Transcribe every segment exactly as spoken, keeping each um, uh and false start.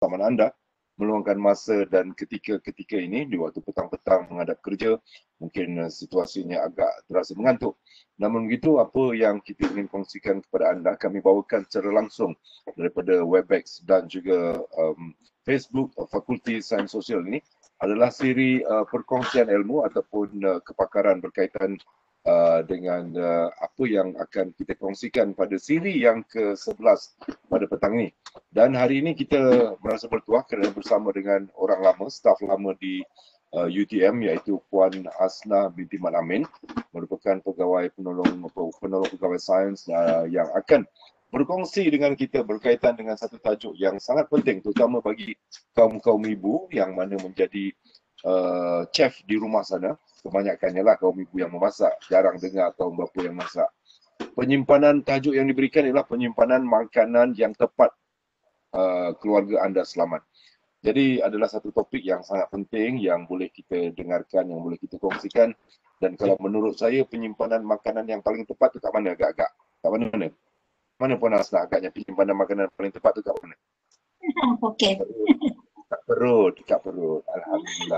sama anda meluangkan masa dan ketika-ketika ini di waktu petang-petang menghadap kerja, mungkin uh, situasinya agak terasa mengantuk. Namun begitu, apa yang kita ingin kongsikan kepada anda, kami bawakan secara langsung daripada Webex dan juga um, Facebook uh, Fakulti Sains Sosial ini adalah siri uh, perkongsian ilmu ataupun uh, kepakaran berkaitan uh, dengan uh, apa yang akan kita kongsikan pada siri yang ke sebelas pada petang ini. Dan hari ini kita merasa bertuah kerana bersama dengan orang lama, staf lama di uh, U T M, iaitu Puan Hasnah binti Mat Amin, merupakan pegawai penolong penolong pegawai sains uh, yang akan berkongsi dengan kita berkaitan dengan satu tajuk yang sangat penting, terutama bagi kaum-kaum ibu yang mana menjadi uh, chef di rumah sana. Kebanyakannya lah kaum ibu yang memasak, jarang dengar kaum bapa yang masak. Penyimpanan, tajuk yang diberikan ialah penyimpanan makanan yang tepat uh, keluarga anda selamat. Jadi adalah satu topik yang sangat penting yang boleh kita dengarkan, yang boleh kita kongsikan. Dan kalau menurut saya penyimpanan makanan yang paling tepat tu kat mana agak-agak? Kat mana-mana? Mana Puan Hasnah agaknya penyimpanan makanan paling tepat tu kat mana? Okey. Kat perut, kat perut. Alhamdulillah.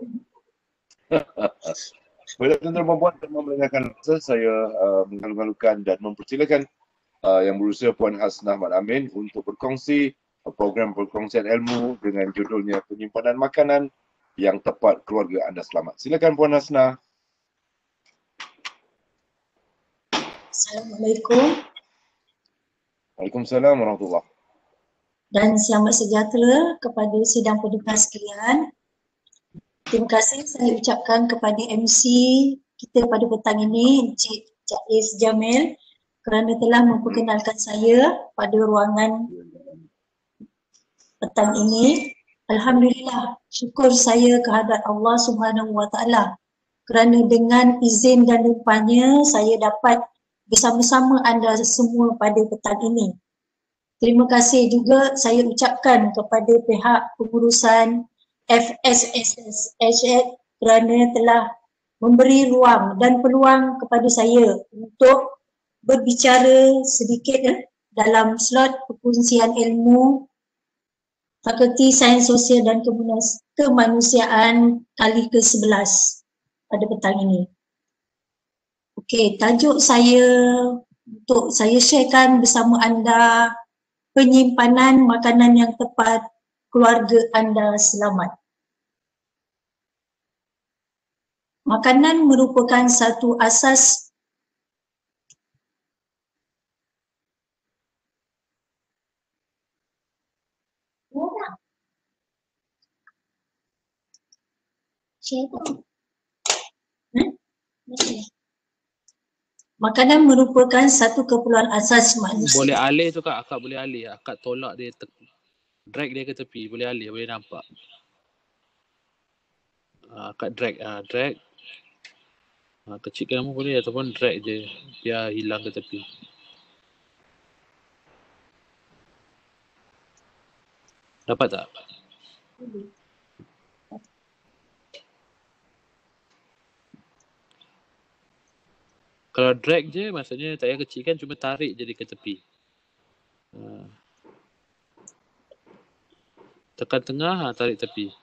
Baiklah tuan-tuan dan puan, tanpa melengahkan masa, saya uh, mengalu-alukan dan mempersilakan uh, yang berusaha Puan Hasnah Mat Amin untuk berkongsi uh, program perkongsian ilmu dengan judulnya penyimpanan makanan yang tepat keluarga anda selamat. Silakan Puan Hasnah. Assalamualaikum. Waalaikumsalam warahmatullahi. Dan selamat sejahtera kepada sidang pendengar sekalian. Terima kasih saya ucapkan kepada M C kita pada petang ini, Encik Jais Jamil, kerana telah memperkenalkan saya pada ruangan petang ini. Alhamdulillah, syukur saya kehadrat Allah Subhanahu Wa Taala kerana dengan izin dan limpahnya saya dapat bersama-sama anda semua pada petang ini. Terima kasih juga saya ucapkan kepada pihak pengurusan F S S S H kerana telah memberi ruang dan peluang kepada saya untuk berbicara sedikit eh, dalam slot perkongsian ilmu Fakulti Sains Sosial dan Kemanusiaan kali ke sebelas pada petang ini. Okey, tajuk saya untuk saya sharekan bersama anda, penyimpanan makanan yang tepat keluarga anda selamat. Makanan merupakan satu asas hmm? Makanan merupakan satu keperluan asas manusia. Boleh alih tu kak, akak boleh alih. Akak tolak dia, drag dia ke tepi, boleh alih, boleh nampak. Uh, akak drag, uh, drag. Uh, kecilkan nama boleh ataupun drag je, biar hilang ke tepi. Dapat tak? Kalau drag je, maksudnya tak payah kecilkan, cuma tarik je dia ke tepi. Uh. Tekan tengah, ha, tarik tepi.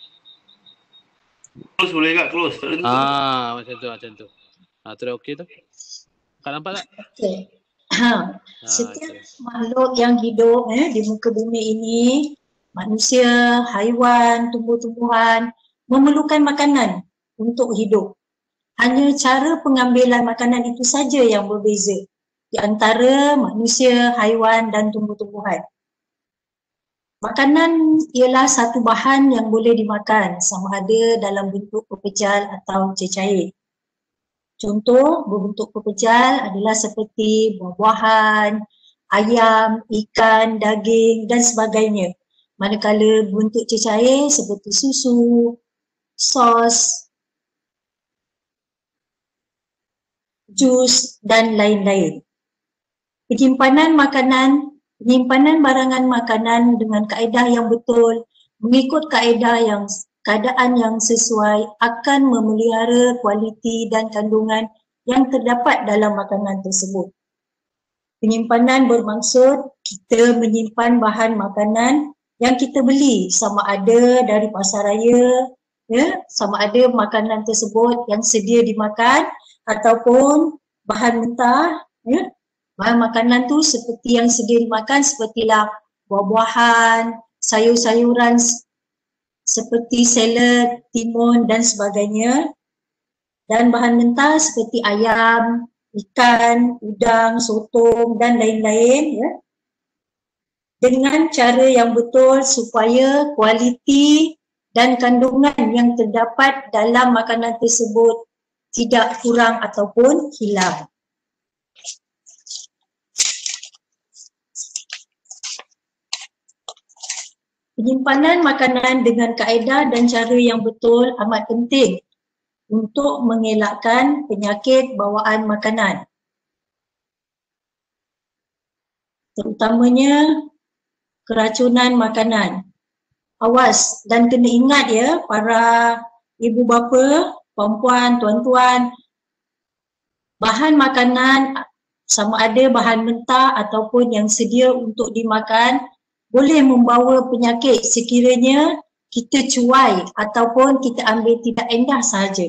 Close boleh tak? Close. Tak ada ah, macam tu, macam tu. Ah, tu dah okey tu. Kak nampak tak? Okey. Ha, setiap okay. makhluk yang hidup eh, di muka bumi ini, manusia, haiwan, tumbuh-tumbuhan, memerlukan makanan untuk hidup. Hanya cara pengambilan makanan itu saja yang berbeza di antara manusia, haiwan dan tumbuh-tumbuhan. Makanan ialah satu bahan yang boleh dimakan sama ada dalam bentuk pepejal atau cecair. Contoh berbentuk pepejal adalah seperti buah-buahan, ayam, ikan, daging dan sebagainya. Manakala bentuk cecair seperti susu, sos, jus dan lain-lain. Penyimpanan makanan, penyimpanan barangan makanan dengan kaedah yang betul, mengikut kaedah yang keadaan yang sesuai akan memelihara kualiti dan kandungan yang terdapat dalam makanan tersebut. Penyimpanan bermaksud kita menyimpan bahan makanan yang kita beli, sama ada dari pasar raya, ya, sama ada makanan tersebut yang sedia dimakan ataupun bahan mentah, ya. Bahan makanan tu seperti yang sedia dimakan sepertilah buah-buahan, sayur-sayuran seperti salad, timun dan sebagainya. Dan bahan mentah seperti ayam, ikan, udang, sotong dan lain-lain, ya. Dengan cara yang betul supaya kualiti dan kandungan yang terdapat dalam makanan tersebut tidak kurang ataupun hilang. Penyimpanan makanan dengan kaedah dan cara yang betul amat penting untuk mengelakkan penyakit bawaan makanan. Terutamanya keracunan makanan. Awas dan kena ingat ya para ibu bapa, puan-puan, tuan-tuan, bahan makanan sama ada bahan mentah ataupun yang sedia untuk dimakan boleh membawa penyakit sekiranya kita cuai ataupun kita ambil tidak endah sahaja.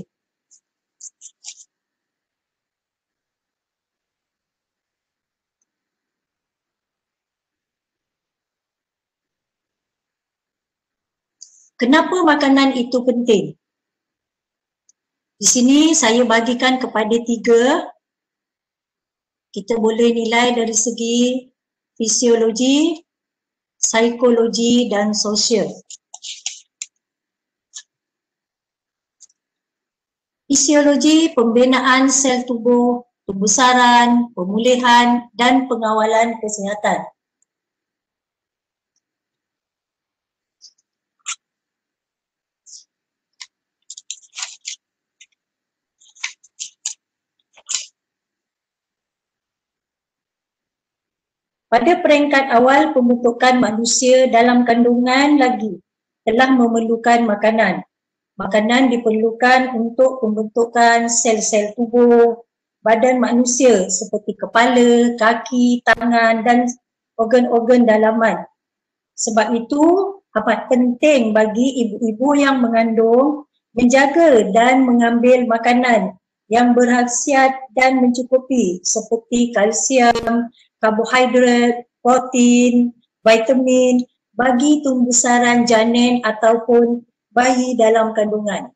Kenapa makanan itu penting? Di sini saya bagikan kepada tiga. Kita boleh nilai dari segi fisiologi, psikologi dan sosial. Fisiologi, pembinaan sel tubuh, pembesaran, pemulihan dan pengawalan kesihatan. Pada peringkat awal pembentukan manusia dalam kandungan lagi telah memerlukan makanan. Makanan diperlukan untuk pembentukan sel-sel tubuh, badan manusia seperti kepala, kaki, tangan dan organ-organ dalaman. Sebab itu amat penting bagi ibu-ibu yang mengandung menjaga dan mengambil makanan yang berkhasiat dan mencukupi seperti kalsium, karbohidrat, protein, vitamin bagi tumbuhbesaran janin ataupun bayi dalam kandungan.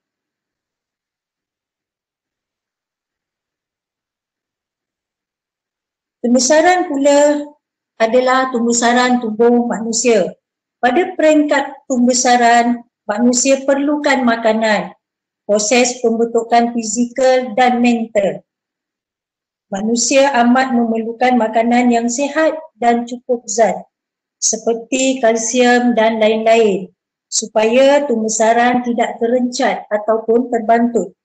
Pembesaran pula adalah pembesaran tubuh manusia. Pada peringkat pembesaran, manusia perlukan makanan, proses pembentukan fizikal dan mental. Manusia amat memerlukan makanan yang sihat dan cukup zat seperti kalsium dan lain-lain supaya pembesaran tidak terencat ataupun terbantut.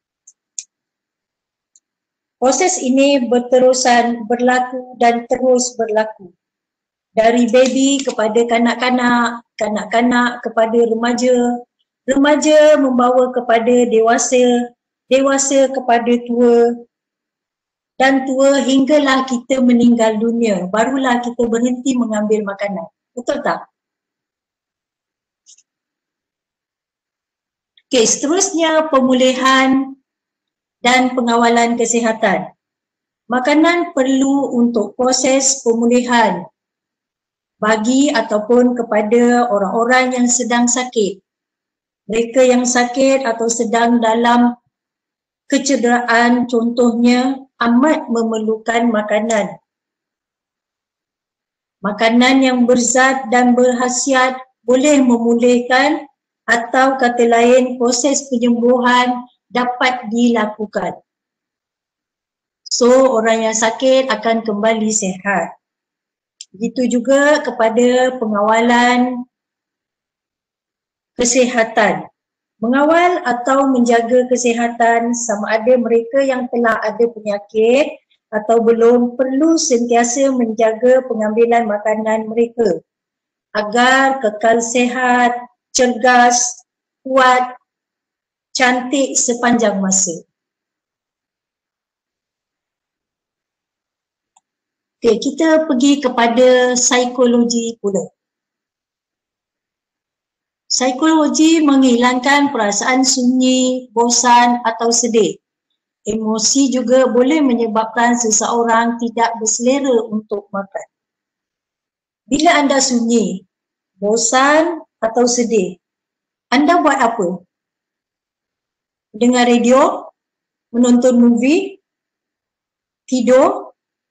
Proses ini berterusan berlaku dan terus berlaku. Dari baby kepada kanak-kanak, kanak-kanak kepada remaja, remaja membawa kepada dewasa, dewasa kepada tua, dan tua hinggalah kita meninggal dunia, barulah kita berhenti mengambil makanan. Betul tak? Okey, seterusnya pemulihan dan pengawalan kesihatan. Makanan perlu untuk proses pemulihan bagi ataupun kepada orang-orang yang sedang sakit. Mereka yang sakit atau sedang dalam kecederaan contohnya amat memerlukan makanan. Makanan yang berzat dan berkhasiat boleh memulihkan atau kata lain proses penyembuhan dapat dilakukan. So orang yang sakit akan kembali sihat. Begitu juga kepada pengawalan kesihatan. Mengawal atau menjaga kesihatan sama ada mereka yang telah ada penyakit atau belum perlu sentiasa menjaga pengambilan makanan mereka agar kekal sihat, cergas, kuat, cantik sepanjang masa. Okay, kita pergi kepada psikologi pula. Psikologi menghilangkan perasaan sunyi, bosan atau sedih. Emosi juga boleh menyebabkan seseorang tidak berselera untuk makan. Bila anda sunyi, bosan atau sedih, anda buat apa? Dengar radio, menonton movie, tidur.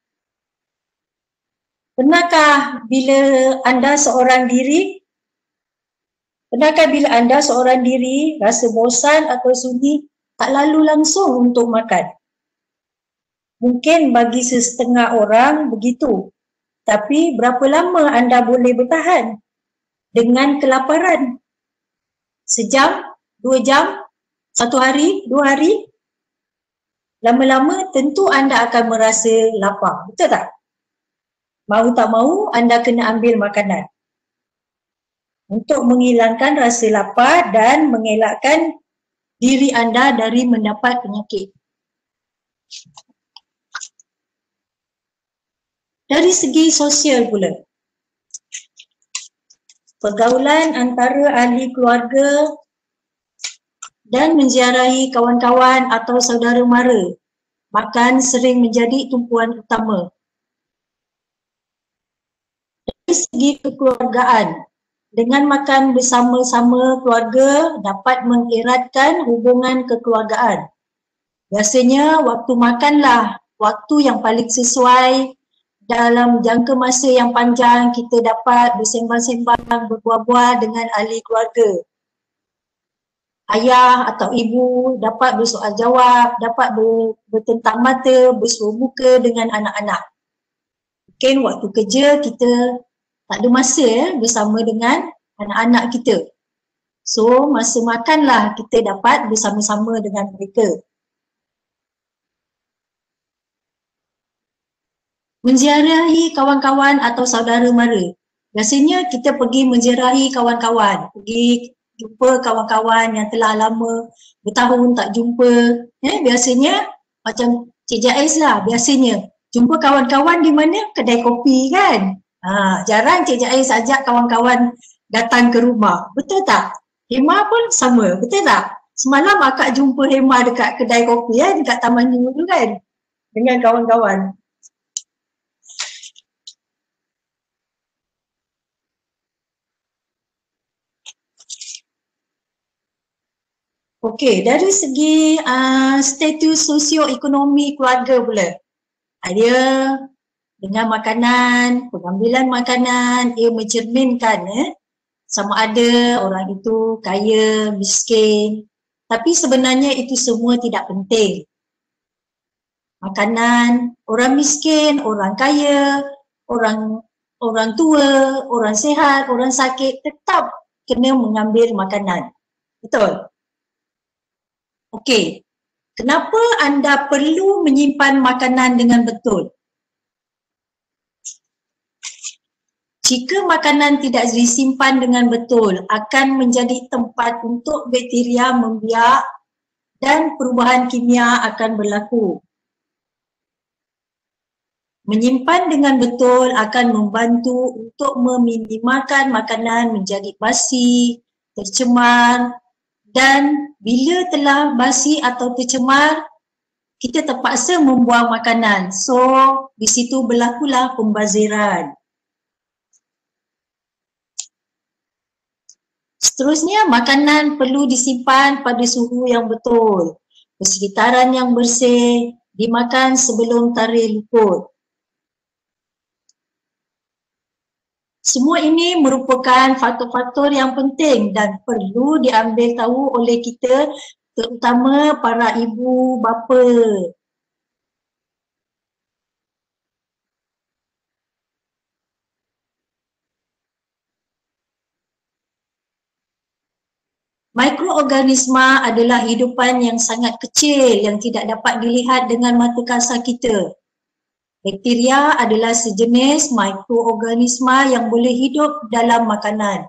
Pernahkah bila anda seorang diri, pernahkah bila anda seorang diri rasa bosan atau sunyi, tak lalu langsung untuk makan? Mungkin bagi sesetengah orang begitu. Tapi berapa lama anda boleh bertahan dengan kelaparan? Sejam, dua jam, satu hari, dua hari? Lama-lama tentu anda akan merasa lapar, betul tak? Mahu tak mahu anda kena ambil makanan untuk menghilangkan rasa lapar dan mengelakkan diri anda dari mendapat penyakit. Dari segi sosial pula, pergaulan antara ahli keluarga dan menziarahi kawan-kawan atau saudara mara makan sering menjadi tumpuan utama. Dari segi kekeluargaan, dengan makan bersama-sama keluarga dapat mengeratkan hubungan kekeluargaan. Biasanya waktu makanlah waktu yang paling sesuai. Dalam jangka masa yang panjang kita dapat bersembang-sembang, berbual-bual dengan ahli keluarga. Ayah atau ibu dapat bersoal jawab, dapat bertentang mata, bersuah muka dengan anak-anak. Mungkin waktu kerja kita tak ada masa ya, bersama dengan anak-anak kita. So masa makanlah kita dapat bersama-sama dengan mereka. Menziarahi kawan-kawan atau saudara mara. Biasanya kita pergi menziarahi kawan-kawan, pergi jumpa kawan-kawan yang telah lama bertahun tak jumpa. Eh, biasanya macam Cik Jais lah, biasanya jumpa kawan-kawan di mana? Kedai kopi kan? Ha, jarang Cik Jais ajak kawan-kawan datang ke rumah. Betul tak? Hema pun sama, betul tak? Semalam akak jumpa Hema dekat kedai kopi ya, dekat Taman New tu kan? Dengan kawan-kawan. Okey, dari segi uh, status sosioekonomi keluarga pula. Dia dengan makanan, pengambilan makanan, ia mencerminkan eh, sama ada orang itu kaya, miskin. Tapi sebenarnya itu semua tidak penting. Makanan, orang miskin, orang kaya, orang orang tua, orang sihat, orang sakit tetap kena mengambil makanan. Betul? Okey, kenapa anda perlu menyimpan makanan dengan betul? Jika makanan tidak disimpan dengan betul, akan menjadi tempat untuk bakteria membiak dan perubahan kimia akan berlaku. Menyimpan dengan betul akan membantu untuk meminimalkan makanan menjadi basi, tercemar, dan bila telah basi atau tercemar, kita terpaksa membuang makanan. So, di situ berlakulah pembaziran. Seterusnya, makanan perlu disimpan pada suhu yang betul, persekitaran yang bersih, dimakan sebelum tarikh luput. Semua ini merupakan faktor-faktor yang penting dan perlu diambil tahu oleh kita, terutama para ibu bapa. Mikroorganisma adalah hidupan yang sangat kecil yang tidak dapat dilihat dengan mata kasar kita. Bakteria adalah sejenis mikroorganisma yang boleh hidup dalam makanan.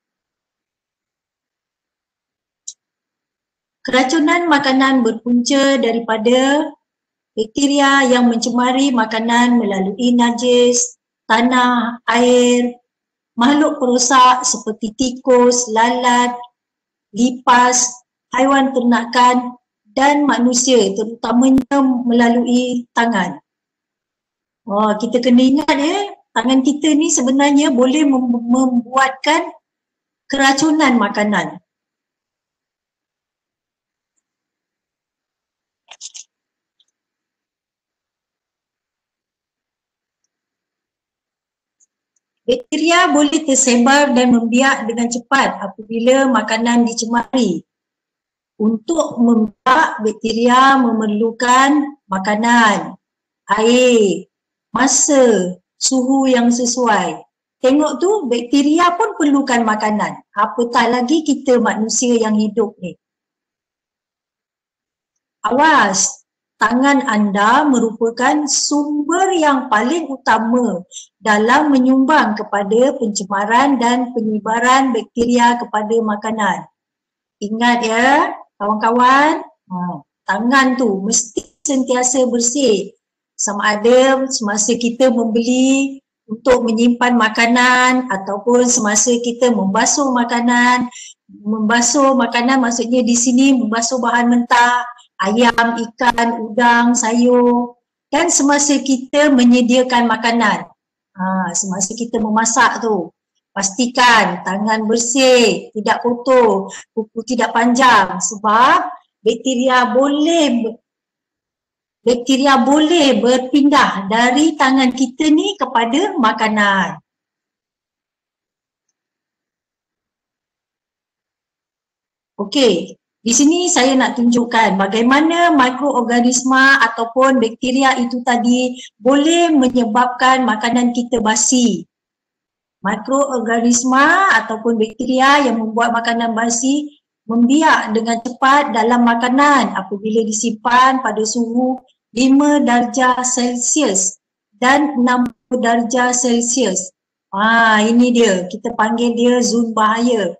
Keracunan makanan berpunca daripada bakteria yang mencemari makanan melalui najis, tanah, air, makhluk perosak seperti tikus, lalat, lipas, haiwan ternakan dan manusia, terutamanya melalui tangan. Oh, kita kena ingat ya, tangan kita ni sebenarnya boleh mem- membuatkan keracunan makanan. Bakteria boleh tersebar dan membiak dengan cepat apabila makanan dicemari. Untuk membiak, bakteria memerlukan makanan, air, masa, suhu yang sesuai. Tengok tu, bakteria pun perlukan makanan. Apatah lagi kita manusia yang hidup ni. Awas, tangan anda merupakan sumber yang paling utama dalam menyumbang kepada pencemaran dan penyebaran bakteria kepada makanan. Ingat ya, kawan-kawan, ha, tangan tu mesti sentiasa bersih. Sama ada semasa kita membeli untuk menyimpan makanan ataupun semasa kita membasuh makanan. Membasuh makanan maksudnya di sini membasuh bahan mentah, ayam, ikan, udang, sayur, dan semasa kita menyediakan makanan. Ha, semasa kita memasak tu, pastikan tangan bersih, tidak kotor, kuku tidak panjang sebab bakteria boleh bakteria boleh berpindah dari tangan kita ni kepada makanan. Okey, di sini saya nak tunjukkan bagaimana mikroorganisma ataupun bakteria itu tadi boleh menyebabkan makanan kita basi. Mikroorganisma ataupun bakteria yang membuat makanan basi membiak dengan cepat dalam makanan apabila disimpan pada suhu lima darjah Celsius dan enam puluh darjah Celsius. Ah, ini dia, kita panggil dia zon bahaya.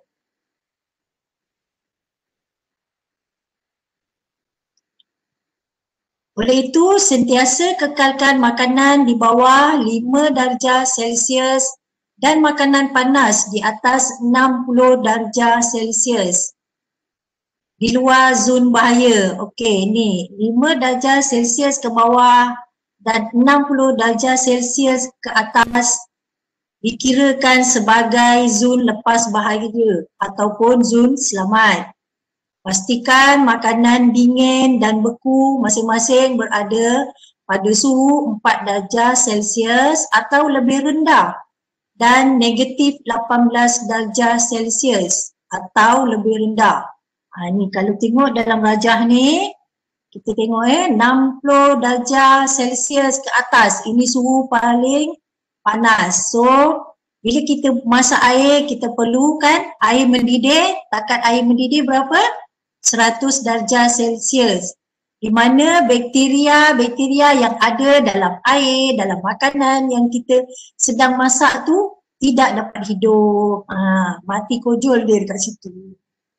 Oleh itu, sentiasa kekalkan makanan di bawah lima darjah Celsius dan makanan panas di atas enam puluh darjah Celsius. Di luar zon bahaya. Okey, ni lima darjah Celsius ke bawah dan enam puluh darjah Celsius ke atas dikirakan sebagai zon lepas bahaya ataupun zon selamat. Pastikan makanan dingin dan beku masing-masing berada pada suhu empat darjah Celsius atau lebih rendah dan negatif lapan belas darjah Celsius atau lebih rendah. Ha, ni kalau tengok dalam rajah ni, kita tengok eh enam puluh darjah Celsius ke atas, ini suhu paling panas. So, bila kita masak air, kita perlukan air mendidih, takat air mendidih berapa? seratus darjah Celsius. Di mana bakteria-bakteria yang ada dalam air, dalam makanan yang kita sedang masak tu tidak dapat hidup. Ha, mati kojol dia dekat situ.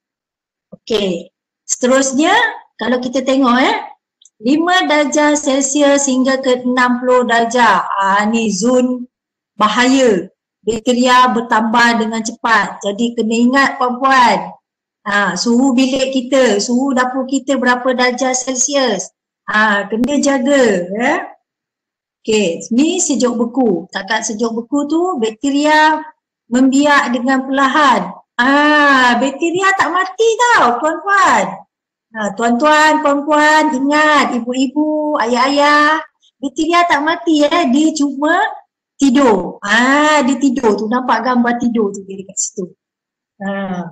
Okey, seterusnya kalau kita tengok eh, lima darjah Celsius hingga ke enam puluh darjah. Ah, ni zon bahaya. Bakteria bertambah dengan cepat. Jadi kena ingat puan-puan. Ah, suhu bilik kita, suhu dapur kita berapa darjah Celsius. Ah, kena jaga. Eh? Okey, ni sejuk beku. Takat sejuk beku tu bakteria membiak dengan perlahan. Ah, bakteria tak mati tau puan-puan. Ha, tuan-tuan, puan-puan, ingat ibu-ibu, ayah-ayah, bakteria tak mati eh, dia cuma tidur. Ah, dia tidur tu, nampak gambar tidur tu dia dekat situ. Ha.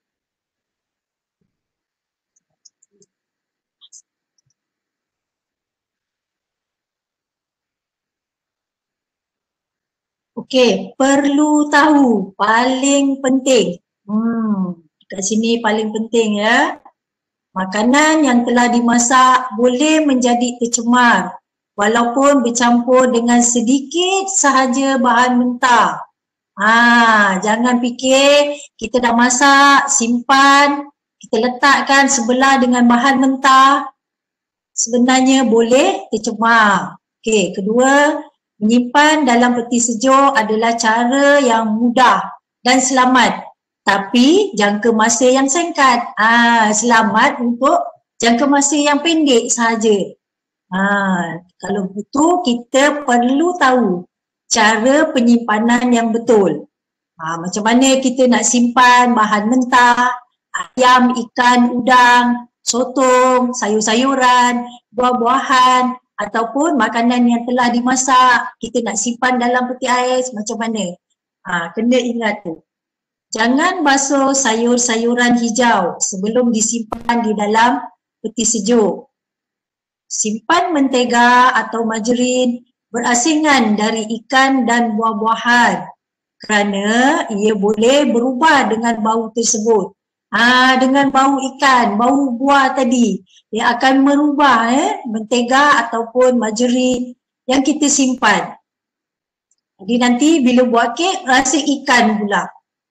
Okey, perlu tahu, paling penting. Hmm, kat sini paling penting ya. Makanan yang telah dimasak boleh menjadi tercemar walaupun bercampur dengan sedikit sahaja bahan mentah. Ha, jangan fikir kita dah masak, simpan, kita letakkan sebelah dengan bahan mentah. Sebenarnya boleh tercemar. Okey, kedua, Menyimpan dalam peti sejuk adalah cara yang mudah dan selamat. Tapi jangka masa yang singkat. Ah, selamat untuk jangka masa yang pendek sahaja. Ah, kalau begitu kita perlu tahu cara penyimpanan yang betul. Ah, macam mana kita nak simpan bahan mentah, ayam, ikan, udang, sotong, sayur-sayuran, buah-buahan ataupun makanan yang telah dimasak, kita nak simpan dalam peti ais macam mana? Ha, kena ingat tu. Jangan basuh sayur-sayuran hijau sebelum disimpan di dalam peti sejuk. Simpan mentega atau margarin berasingan dari ikan dan buah-buahan kerana ia boleh berubah dengan bau tersebut. Ha, dengan bau ikan, bau buah tadi, dia akan merubah eh, mentega ataupun margarin yang kita simpan. Jadi nanti bila buat kek, rasa ikan pula.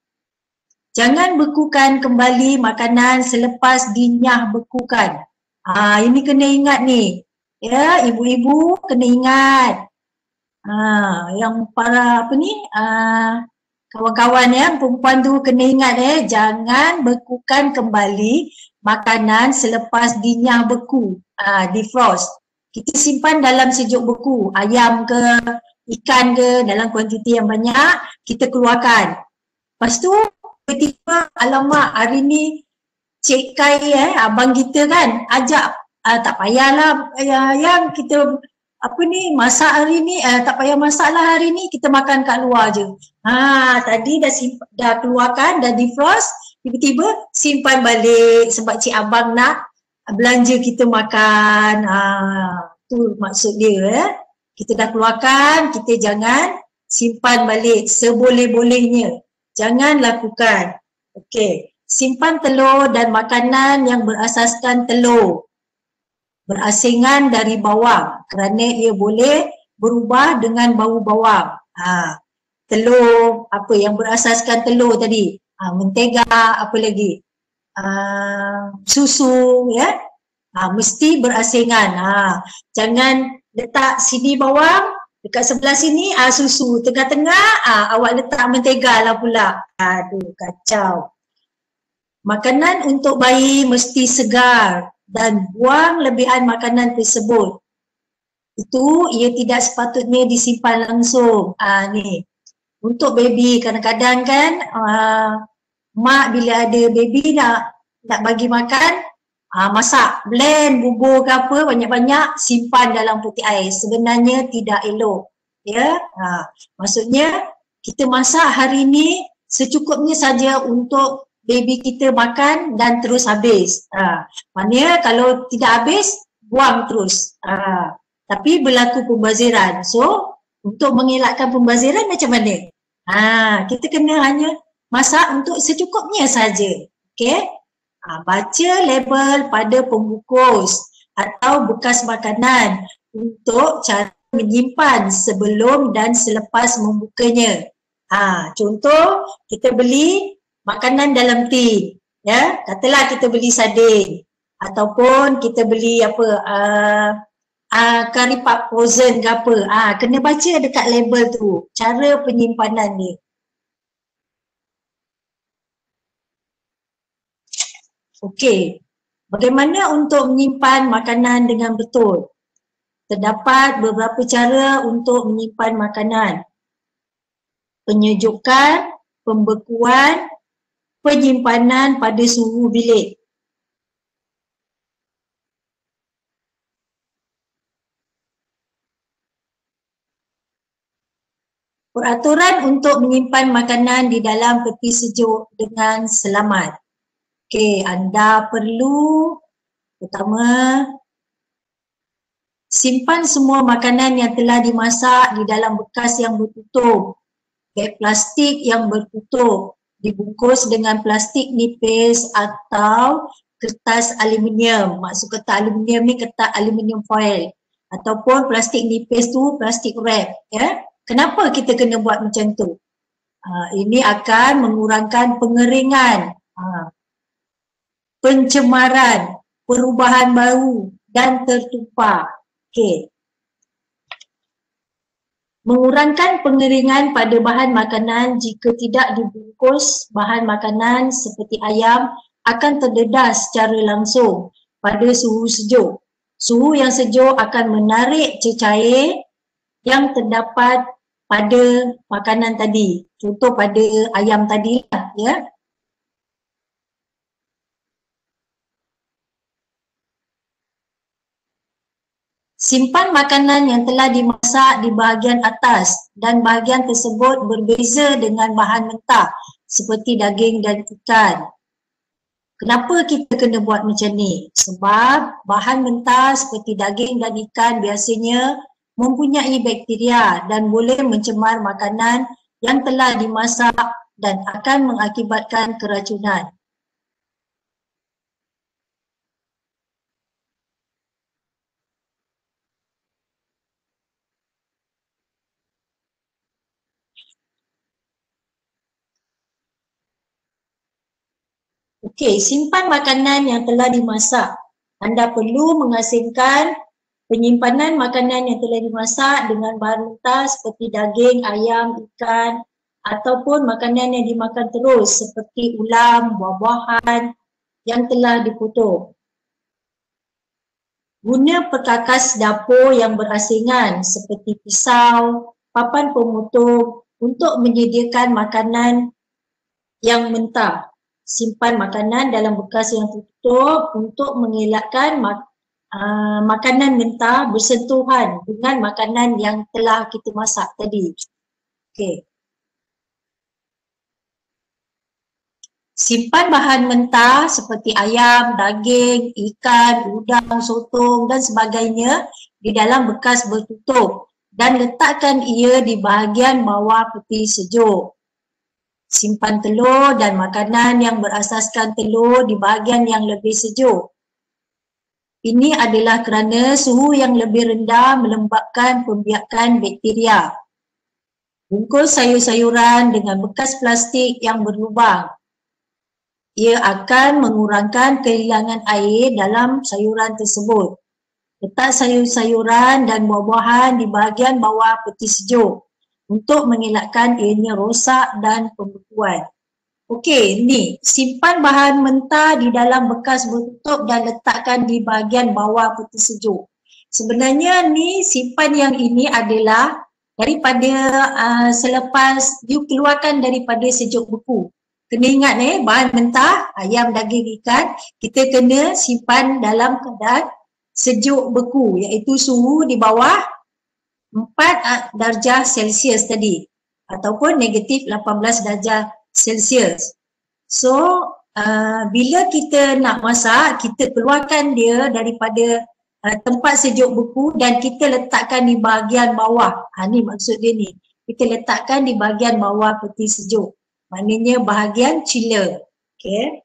Jangan bekukan kembali makanan selepas dinyah bekukan. Ha, ini kena ingat ni. Ya, ibu-ibu kena ingat. Ha, yang para apa ni, uh, kawan-kawan ya, perempuan tu kena ingat eh, jangan bekukan kembali makanan selepas dinyah beku, uh, defrost. Kita simpan dalam sejuk beku, ayam ke, ikan ke, dalam kuantiti yang banyak, kita keluarkan. Lepas tu, tiba-tiba, alamak hari ni Cik Kai eh, abang kita kan, ajak, uh, tak payahlah uh, yang kita apa ni, masak hari ni, eh, tak payah masak lah hari ni, kita makan kat luar je. Ha, tadi dah simpan, dah keluarkan, dah defrost, tiba-tiba simpan balik sebab cik abang nak belanja kita makan. Ha, tu maksud dia eh. Kita dah keluarkan, kita jangan simpan balik seboleh-bolehnya. Jangan lakukan. Okey, simpan telur dan makanan yang berasaskan telur berasingan dari bawang kerana ia boleh berubah dengan bau bawang. Ha, telur, apa yang berasaskan telur tadi, ha, mentega, apa lagi, ha, susu ya, ha, mesti berasingan. Ha, jangan letak sini bawang, dekat sebelah sini ha, susu, tengah-tengah ha, awak letak mentega lah pula. Aduh, kacau. Makanan untuk bayi mesti segar dan buang lebihan makanan tersebut. Itu ia tidak sepatutnya disimpan langsung. Ah, ni. Untuk baby kadang-kadang kan ah, mak bila ada baby nak nak bagi makan, ah, masak, blend, bubur ke apa banyak-banyak simpan dalam peti ais. Sebenarnya tidak elok. Ya, ah, maksudnya kita masak hari ni secukupnya saja untuk baby kita makan dan terus habis. Ha, maknanya kalau tidak habis, buang terus. Ha, tapi berlaku pembaziran. So, untuk mengelakkan pembaziran macam mana? Ha, kita kena hanya masak untuk secukupnya saja. Okay? Ha, baca label pada pembungkus atau bekas makanan untuk cara menyimpan sebelum dan selepas membukanya. Ha, contoh, kita beli makanan dalam tin, ya, katalah kita beli sardin ataupun kita beli apa, uh, uh, kari pak frozen ke apa, uh, kena baca dekat label tu cara penyimpanan dia. Okey, bagaimana untuk menyimpan makanan dengan betul? Terdapat beberapa cara untuk menyimpan makanan. Penyejukan, pembekuan, penyimpanan pada suhu bilik. Peraturan untuk menyimpan makanan di dalam peti sejuk dengan selamat. Okey, anda perlu pertama simpan semua makanan yang telah dimasak di dalam bekas yang bertutup, beg plastik yang bertutup, dibungkus dengan plastik nipis atau kertas aluminium. Maksud kertas aluminium ni kertas aluminium foil ataupun plastik nipis tu plastik wrap, ya. Kenapa kita kena buat macam tu? Ha, ini akan mengurangkan pengeringan, ha, pencemaran, perubahan bau dan tertumpah. Okey. Mengurangkan pengeringan pada bahan makanan jika tidak dibungkus bahan makanan seperti ayam akan terdedah secara langsung pada suhu sejuk. Suhu yang sejuk akan menarik cecair yang terdapat pada makanan tadi. Contoh pada ayam tadi lah, ya. Simpan makanan yang telah dimasak di bahagian atas dan bahagian tersebut berbeza dengan bahan mentah seperti daging dan ikan. Kenapa kita kena buat macam ni? Sebab bahan mentah seperti daging dan ikan biasanya mempunyai bakteria dan boleh mencemar makanan yang telah dimasak dan akan mengakibatkan keracunan. Okey, simpan makanan yang telah dimasak. Anda perlu mengasingkan penyimpanan makanan yang telah dimasak dengan bahan mentah seperti daging, ayam, ikan ataupun makanan yang dimakan terus seperti ulam, buah-buahan yang telah dipotong. Guna perkakas dapur yang berasingan seperti pisau, papan pemotong untuk menyediakan makanan yang mentah. Simpan makanan dalam bekas yang tertutup untuk mengelakkan mak uh, makanan mentah bersentuhan dengan makanan yang telah kita masak tadi. Okey. Simpan bahan mentah seperti ayam, daging, ikan, udang, sotong dan sebagainya di dalam bekas bertutup dan letakkan ia di bahagian bawah peti sejuk. Simpan telur dan makanan yang berasaskan telur di bahagian yang lebih sejuk. Ini adalah kerana suhu yang lebih rendah melembabkan pembiakan bakteria. Bungkus sayur-sayuran dengan bekas plastik yang berlubang. Ia akan mengurangkan kehilangan air dalam sayuran tersebut. Letak sayur-sayuran dan buah-buahan di bahagian bawah peti sejuk untuk mengelakkan ianya rosak dan pembekuan. Okey, ni simpan bahan mentah di dalam bekas bertutup dan letakkan di bahagian bawah peti sejuk. Sebenarnya ni simpan yang ini adalah daripada uh, selepas you keluarkan daripada sejuk beku. Kena ingat eh, bahan mentah, ayam, daging, ikan, kita kena simpan dalam keadaan sejuk beku iaitu suhu di bawah empat darjah Celsius tadi ataupun negatif lapan belas darjah Celsius. So uh, bila kita nak masak, kita keluarkan dia daripada uh, tempat sejuk beku dan kita letakkan di bahagian bawah. Ha, ni maksud dia ni. Kita letakkan di bahagian bawah peti sejuk. Maknanya bahagian chiller. Okay.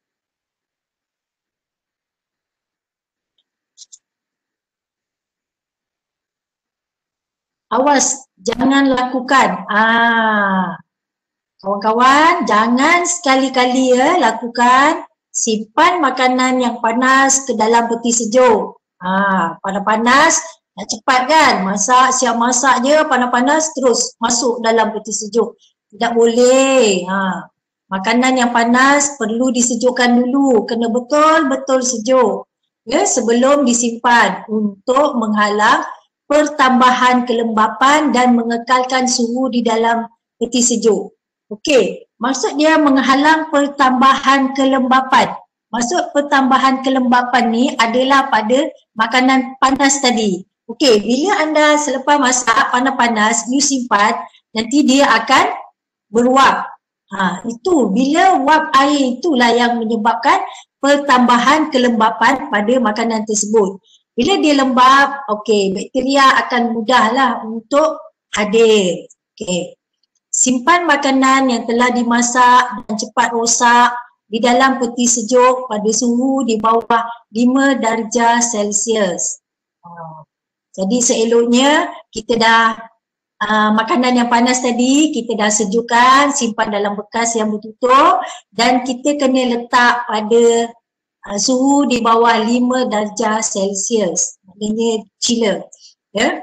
Awas, jangan lakukan. Ah, kawan-kawan, jangan sekali-kali ya lakukan simpan makanan yang panas ke dalam peti sejuk. Ah, panas-panas, nak cepat kan? Masak, siap masak je, panas-panas terus masuk dalam peti sejuk. Tidak boleh. Ah, makanan yang panas perlu disejukkan dulu, kena betul-betul sejuk. Ya, sebelum disimpan untuk menghalang pertambahan kelembapan dan mengekalkan suhu di dalam peti sejuk. Okey, maksud dia menghalang pertambahan kelembapan. Maksud pertambahan kelembapan ni adalah pada makanan panas tadi. Okey, bila anda selepas masak panas-panas, you simpan, nanti dia akan beruap. Ha, itu bila uap air itulah yang menyebabkan pertambahan kelembapan pada makanan tersebut. Bila dia lembab, okey, bakteria akan mudahlah untuk hadir. Okey. Simpan makanan yang telah dimasak dan cepat rosak di dalam peti sejuk pada suhu di bawah lima darjah Celsius. Uh, jadi seeloknya kita dah uh, makanan yang panas tadi kita dah sejukkan, simpan dalam bekas yang bertutup dan kita kena letak pada Uh, suhu di bawah lima darjah Celsius, maknanya chiller. Ya.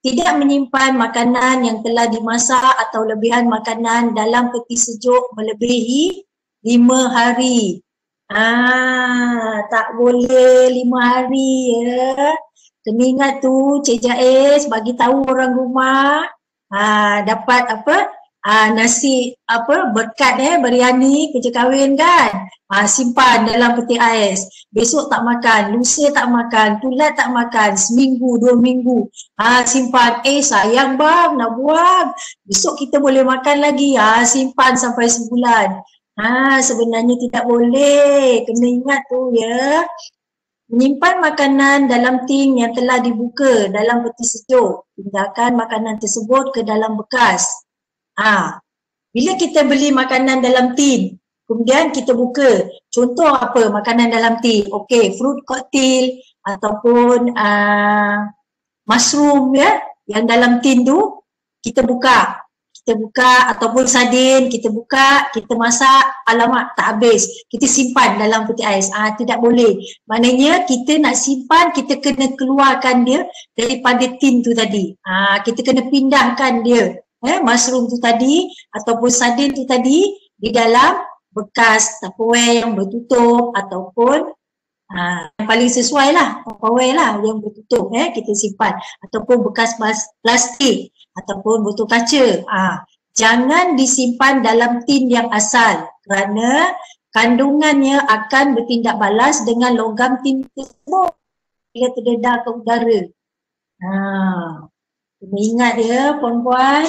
tidak menyimpan makanan yang telah dimasak atau lebihan makanan dalam peti sejuk melebihi lima hari. Ah, tak boleh lima hari ya. Kena ingat tu Cik Jais bagi tahu orang rumah. Ah, dapat apa? Ah, nasi apa berkat eh biryani kerja kahwin kan. Ah, simpan dalam peti ais. Besok tak makan, lusa tak makan, tulat tak makan, seminggu, dua minggu. Ah, simpan. Eh sayang bang nak buang. Besok kita boleh makan lagi. Ah, simpan sampai sebulan. Ah, sebenarnya tidak boleh. Kena ingat tu ya. Menyimpan makanan dalam tin yang telah dibuka dalam peti sejuk. Pindahkan makanan tersebut ke dalam bekas. Ha. Bila kita beli makanan dalam tin, kemudian kita buka. Contoh apa makanan dalam tin? Okey, fruit cocktail ataupun uh, mushroom ya, yang dalam tin tu kita buka. Kita buka ataupun sardin, kita buka, kita masak, alamak tak habis. Kita simpan dalam peti ais. Ah, tidak boleh. Maknanya kita nak simpan, kita kena keluarkan dia daripada tin tu tadi. Ah, kita kena pindahkan dia. Eh, mushroom tu tadi ataupun sardin tu tadi di dalam bekas tupperware yang bertutup ataupun ah, yang paling sesuai lah, tupperware lah yang bertutup eh, kita simpan. Ataupun bekas plastik ataupun botol kaca. Ah, jangan disimpan dalam tin yang asal kerana kandungannya akan bertindak balas dengan logam tin tersebut bila terdedah ke udara. Ah, kena ingat ya puan-puan.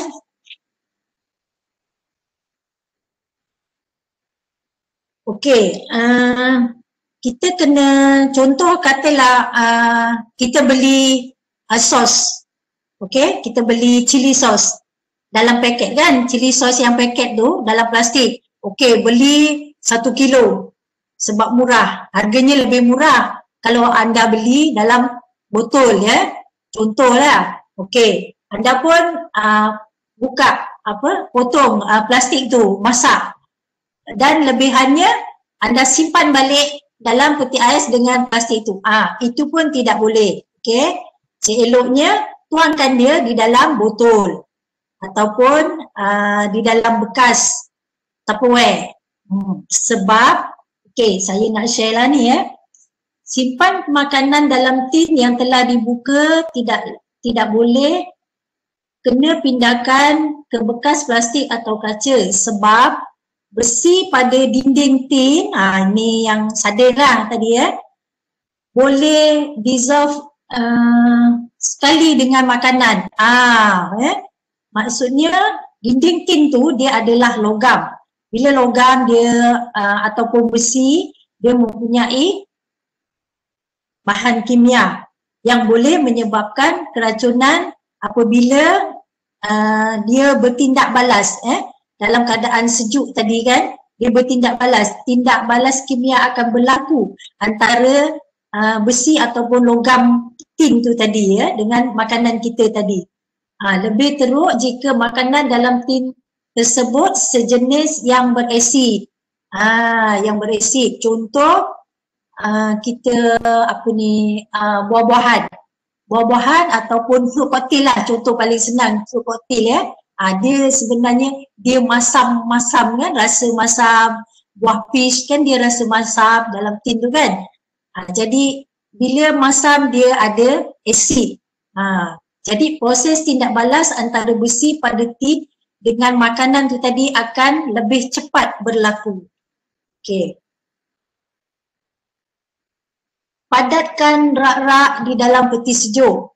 Okey, uh, kita kena contoh katalah uh, kita beli uh, sos. Okey, kita beli chili sauce dalam paket kan, chili sauce yang paket tu dalam plastik. Okey, beli satu kilo sebab murah, harganya lebih murah kalau anda beli dalam botol ya. Contohlah, okey, anda pun uh, buka apa, potong uh, plastik tu, masak dan lebihannya anda simpan balik dalam peti ais dengan plastik tu. Ah, itu pun tidak boleh. Okey, seeloknya tuangkan dia di dalam botol ataupun uh, di dalam bekas tupperware. Hmm. Sebab, okey, saya nak share lah ni ya. Simpan makanan dalam tin yang telah dibuka tidak tidak boleh, kena pindahkan ke bekas plastik atau kaca sebab besi pada dinding tin, ha, ni yang sardin lah tadi ya, boleh dissolve uh, sekali dengan makanan. Ah, eh? Maksudnya dinding tin tu dia adalah logam. Bila logam dia uh, ataupun besi, dia mempunyai bahan kimia yang boleh menyebabkan keracunan apabila uh, dia bertindak balas. Eh? Dalam keadaan sejuk tadi kan, dia bertindak balas. Tindak balas kimia akan berlaku antara uh, besi ataupun logam tin tu tadi ya dengan makanan kita tadi. Ha, lebih teruk jika makanan dalam tin tersebut sejenis yang berasid. Ha, yang berasid. Contoh uh, kita apa ni uh, buah-buahan. Buah-buahan ataupun fruit cocktail lah, contoh paling senang fruit cocktail ya. Ha, dia sebenarnya dia masam-masam kan, rasa masam. Buah peach kan dia rasa masam dalam tin tu kan. Ha, jadi bila masam dia ada asid. Ha, jadi proses tindak balas antara besi pada tin dengan makanan tu tadi akan lebih cepat berlaku. Okey. Padatkan rak-rak di dalam peti sejuk.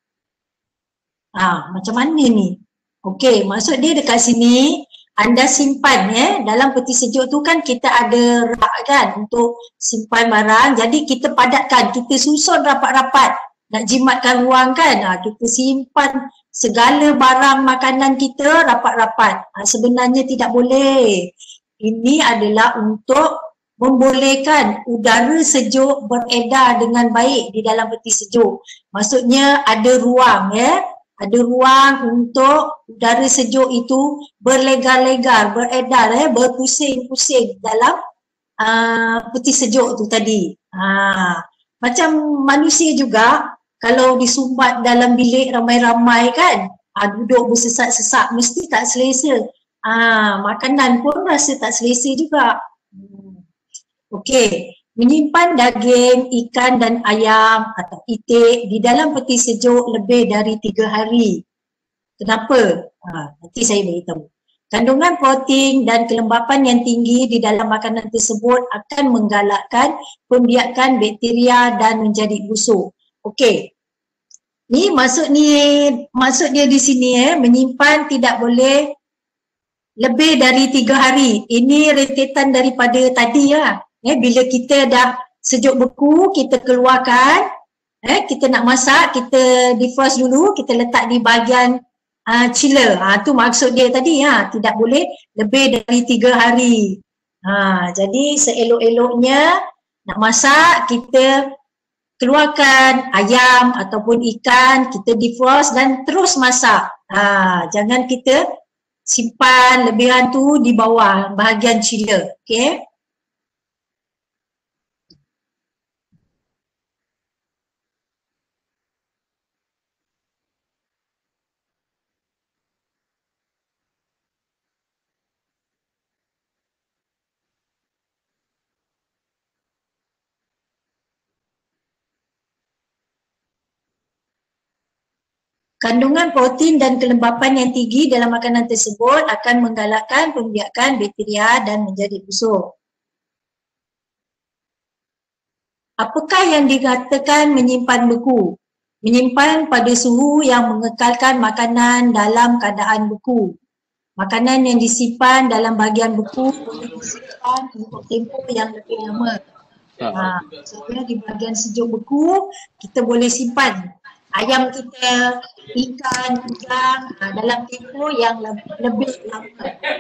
Ha, macam mana ni? Okey, maksud dia dekat sini anda simpan eh dalam peti sejuk tu kan kita ada rak kan untuk simpan barang. Jadi kita padatkan, kita susun rapat-rapat nak jimatkan ruang kan. Ha, kita simpan segala barang makanan kita rapat-rapat. Ha, sebenarnya tidak boleh. Ini adalah untuk membolehkan udara sejuk beredar dengan baik di dalam peti sejuk. Maksudnya ada ruang ya. Ada ruang untuk udara sejuk itu berlegar-legar, beredar, eh, berpusing-pusing dalam uh, peti sejuk tu tadi. Ha, macam manusia juga, kalau disumbat dalam bilik ramai-ramai kan, ah, duduk bersesak-sesak mesti tak selesa. Ah, makanan pun rasa tak selesa juga. Hmm. Okey, menyimpan daging, ikan dan ayam atau itik di dalam peti sejuk lebih dari tiga hari. Kenapa? Ha, nanti saya beritahu. Kandungan protein dan kelembapan yang tinggi di dalam makanan tersebut akan menggalakkan pembiakan bakteria dan menjadi busuk. Okey. Ni maksud ni maksud dia di sini eh menyimpan tidak boleh lebih dari tiga hari. Ini rentetan daripada tadi lah. Eh, bila kita dah sejuk beku, kita keluarkan. Eh, kita nak masak, kita defrost dulu, kita letak di bahagian uh, chiller. Ha, tu maksud dia tadi. Ha, tidak boleh lebih dari tiga hari. Ha, jadi seelok-eloknya nak masak, kita keluarkan ayam ataupun ikan, kita defrost dan terus masak. Ha, jangan kita simpan lebihan tu di bawah bahagian chiller. Okey. Kandungan protein dan kelembapan yang tinggi dalam makanan tersebut akan menggalakkan pembiakan bakteria dan menjadi busuk. Apakah yang dikatakan menyimpan beku? Menyimpan pada suhu yang mengekalkan makanan dalam keadaan beku. Makanan yang disimpan dalam bahagian beku boleh disimpan untuk tempoh yang lebih lama. Ha, jadi di bahagian sejuk beku, kita boleh simpan ayam kita, ikan, udang ha, dalam tempoh yang lebih, lebih lama.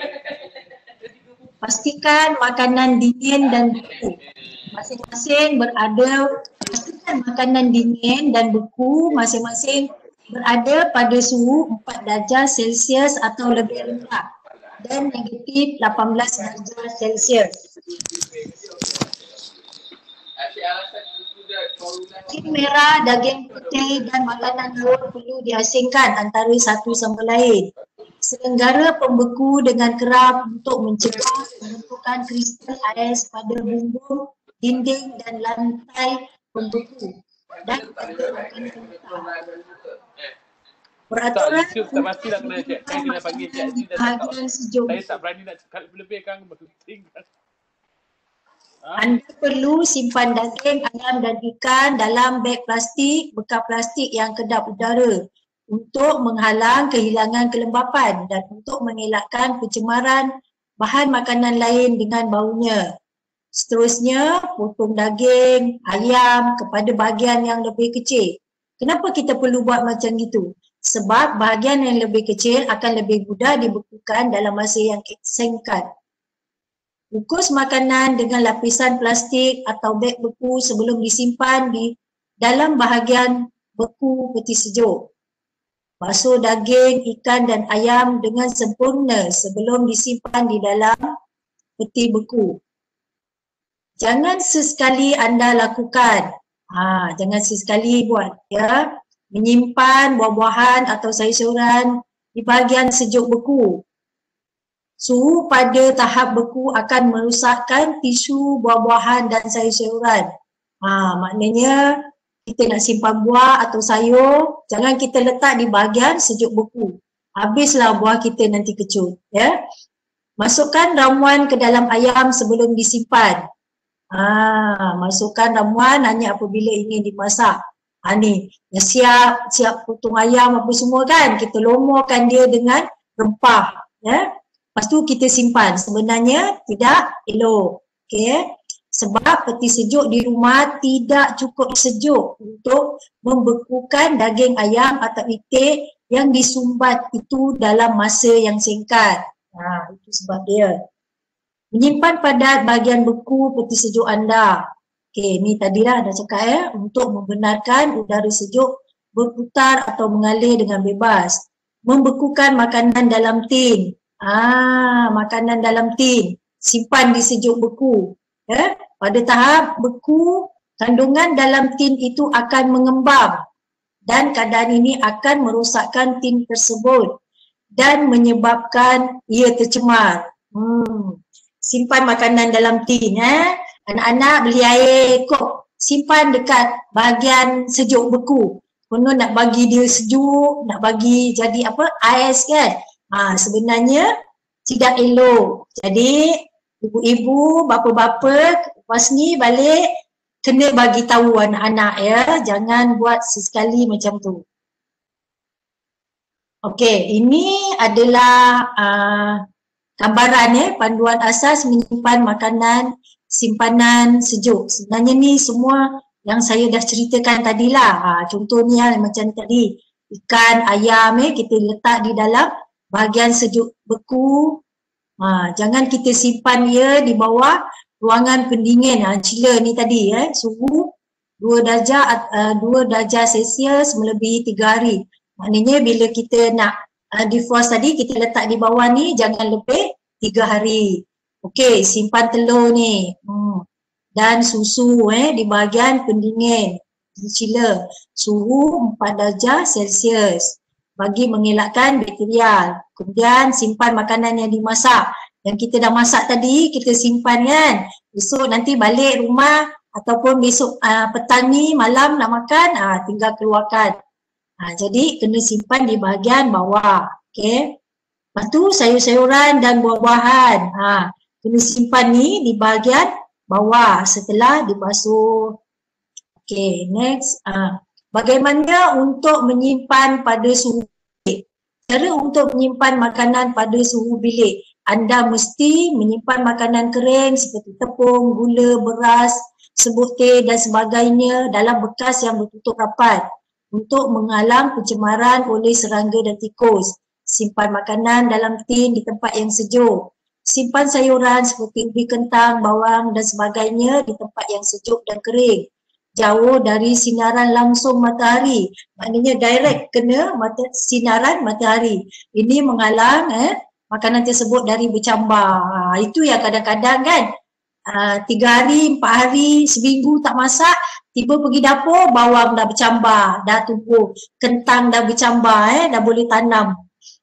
Pastikan makanan dingin dan beku. Masing-masing berada, pastikan makanan dingin dan beku masing-masing berada pada suhu empat darjah Celsius atau lebih rendah dan negatif lapan belas darjah Celsius. Daging merah, daging putih dan makanan laut perlu diasingkan antara satu sama lain. Selenggara pembeku dengan kerap untuk mencegah pembentukan kristal ais pada bumbung, dinding dan lantai pembeku dan pada makanan mentah. Peraturan tak pasti nak kena cek. Saya kena panggil cek ni dah tak. Saya tak berani nak cakap lebih-lebihkan penting. Anda perlu simpan daging, ayam dan ikan dalam beg plastik, bekal plastik yang kedap udara untuk menghalang kehilangan kelembapan dan untuk mengelakkan pencemaran bahan makanan lain dengan baunya. Seterusnya, potong daging, ayam kepada bahagian yang lebih kecil. Kenapa kita perlu buat macam gitu? Sebab bahagian yang lebih kecil akan lebih mudah dibekukan dalam masa yang singkat. Bungkus makanan dengan lapisan plastik atau beg beku sebelum disimpan di dalam bahagian beku peti sejuk. Basuh daging, ikan dan ayam dengan sempurna sebelum disimpan di dalam peti beku. Jangan sesekali anda lakukan. Ha, jangan sesekali buat ya. Menyimpan buah-buahan atau sayur-sayuran di bahagian sejuk beku. Suhu pada tahap beku akan merosakkan tisu buah-buahan dan sayur-sayuran. Ha, maknanya kita nak simpan buah atau sayur, jangan kita letak di bahagian sejuk beku. Habislah buah kita nanti kecut. Ya. Masukkan ramuan ke dalam ayam sebelum disimpan. Ha, masukkan ramuan hanya apabila ingin dimasak. Ha, ni, dah siap, siap potong ayam apa semua kan. Kita lomorkan dia dengan rempah. Ya. Lepas tu kita simpan. Sebenarnya tidak elok. Okay. Sebab peti sejuk di rumah tidak cukup sejuk untuk membekukan daging ayam atau itik yang disumbat itu dalam masa yang singkat. Ha, itu sebab dia. Menyimpan pada bahagian beku peti sejuk anda. Okay, ni tadilah dah cakap ya. Untuk membenarkan udara sejuk berputar atau mengalir dengan bebas. Membekukan makanan dalam tin. Ah, makanan dalam tin, simpan di sejuk beku. Ya, pada tahap beku, kandungan dalam tin itu akan mengembang. dan keadaan ini akan merosakkan tin tersebut dan menyebabkan ia tercemar. Hmm. Simpan makanan dalam tin. Eh? Anak-anak beli air kok, simpan dekat bahagian sejuk beku. Konon nak bagi dia sejuk, nak bagi jadi apa, ais kan. Ha, sebenarnya tidak elok. Jadi ibu-ibu, bapa-bapa lepas ni balik kena bagi tahu anak-anak ya, jangan buat sesekali macam tu. Okey, ini adalah uh, gambaran ya, panduan asas menyimpan makanan simpanan sejuk. Sebenarnya ni semua yang saya dah ceritakan tadilah. Ha, contohnya macam tadi, ikan, ayam eh, kita letak di dalam bahagian sejuk beku. Ha, jangan kita simpan ia di bawah ruangan pendingin. Ha, chiller ni tadi eh, suhu dua darjah uh, dua darjah Celsius melebihi tiga hari. Maknanya bila kita nak uh, defrost tadi, kita letak di bawah ni jangan lebih tiga hari. Okey, simpan telur ni. Hmm. Dan susu eh di bahagian pendingin, di chiller, suhu empat darjah Celsius bagi mengelakkan bakteria. Kemudian simpan makanan yang dimasak. Yang kita dah masak tadi, kita simpan kan. Besok nanti balik rumah ataupun besok uh, petang ni malam nak makan, uh, tinggal keluarkan. Uh, jadi kena simpan di bahagian bawah. Okey. Lepas tu sayur-sayuran dan buah-buahan. Uh, kena simpan ni di bahagian bawah setelah dibasuh. Okey, next. Uh, bagaimana untuk menyimpan pada suhu bilik? Cara untuk menyimpan makanan pada suhu bilik. Anda mesti menyimpan makanan kering seperti tepung, gula, beras, serbuk teh dan sebagainya dalam bekas yang bertutup rapat untuk menghalang pencemaran oleh serangga dan tikus. Simpan makanan dalam tin di tempat yang sejuk. Simpan sayuran seperti ubi kentang, bawang dan sebagainya di tempat yang sejuk dan kering. Jauh dari sinaran langsung matahari. Maknanya direct kena mata, sinaran matahari. Ini menghalang eh, makanan tersebut dari bercambar. Ha, itu yang kadang-kadang kan. Uh, tiga hari, empat hari, seminggu tak masak, tiba pergi dapur, bawang dah bercambar, dah tumbuh. Kentang dah bercambar, eh, dah boleh tanam.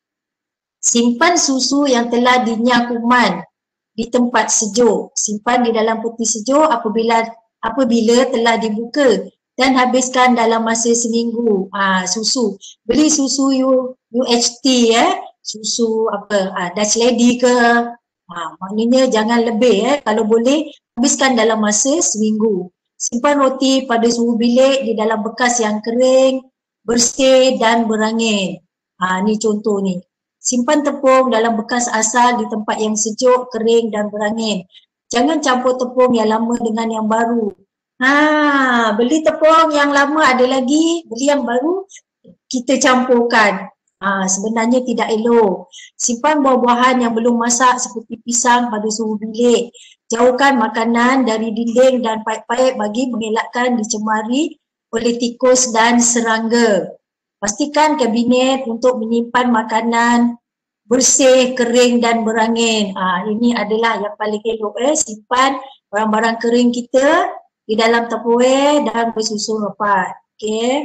Simpan susu yang telah dinyak kuman di tempat sejuk. Simpan di dalam peti sejuk apabila apabila telah dibuka dan habiskan dalam masa seminggu. Ha, susu. Beli susu U, UHT eh. Susu apa, ha, Dutch Lady ke. Ha, maknanya jangan lebih eh. Kalau boleh habiskan dalam masa seminggu. Simpan roti pada suhu bilik di dalam bekas yang kering, bersih dan berangin. Ha, ni contoh ni. Simpan tepung dalam bekas asal di tempat yang sejuk, kering dan berangin. Jangan campur tepung yang lama dengan yang baru. Ha, beli tepung yang lama ada lagi, beli yang baru kita campurkan. Ha, sebenarnya tidak elok. Simpan buah-buahan yang belum masak seperti pisang pada suhu bilik. Jauhkan makanan dari dinding dan paip-paip bagi mengelakkan dicemari oleh tikus dan serangga. Pastikan kabinet untuk menyimpan makanan bersih, kering dan berangin. Ha, ini adalah yang paling elok eh. Simpan barang-barang kering kita di dalam tupperware dan bersusun rapat. Okey.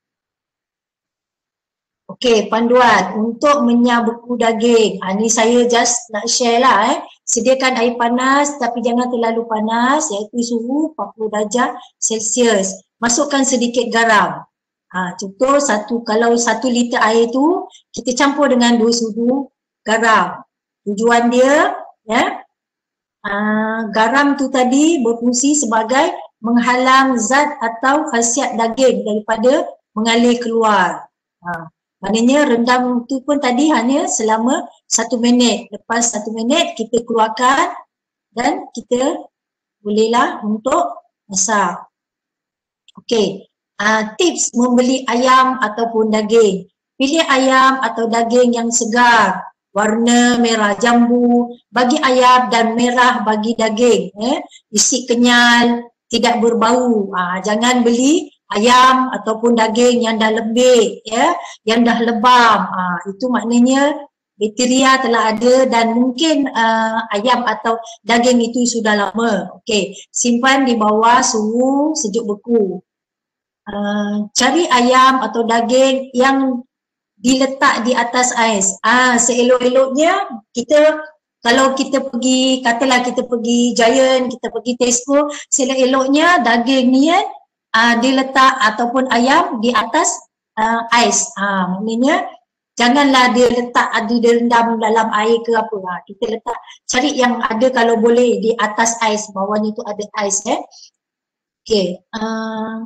Okey, panduan untuk menyak beku daging. Ha, ni saya just nak share lah eh. Sediakan air panas tapi jangan terlalu panas, iaitu suhu empat puluh darjah Celsius. Masukkan sedikit garam. Ha, contoh satu, kalau satu liter air tu kita campur dengan dua sudu garam. Tujuan dia ya, uh, garam tu tadi berfungsi sebagai menghalang zat atau khasiat daging daripada mengalir keluar. Ha, maknanya rendam tu pun tadi hanya selama satu minit. Lepas satu minit kita keluarkan dan kita bolehlah untuk masak. Okey. Uh, tips membeli ayam ataupun daging. Pilih ayam atau daging yang segar, warna merah jambu bagi ayam dan merah bagi daging. Eh. Isi kenyal, tidak berbau. Uh, jangan beli ayam ataupun daging yang dah lembik, ya, yang dah lebam. Uh, itu maknanya bakteria telah ada dan mungkin uh, ayam atau daging itu sudah lama. Okey, simpan di bawah suhu sejuk beku. uh, cari ayam atau daging yang diletak di atas ais. Ah, seelok-eloknya kita kalau kita pergi, katalah kita pergi Giant, kita pergi Tesco, seelok-eloknya daging ni kan uh, diletak ataupun ayam di atas uh, ais. Ah, maknanya janganlah dia letak dia rendam dalam air ke apa. Ha, kita letak, cari yang ada kalau boleh di atas ais, bawahnya tu ada ais eh. Okey. Uh,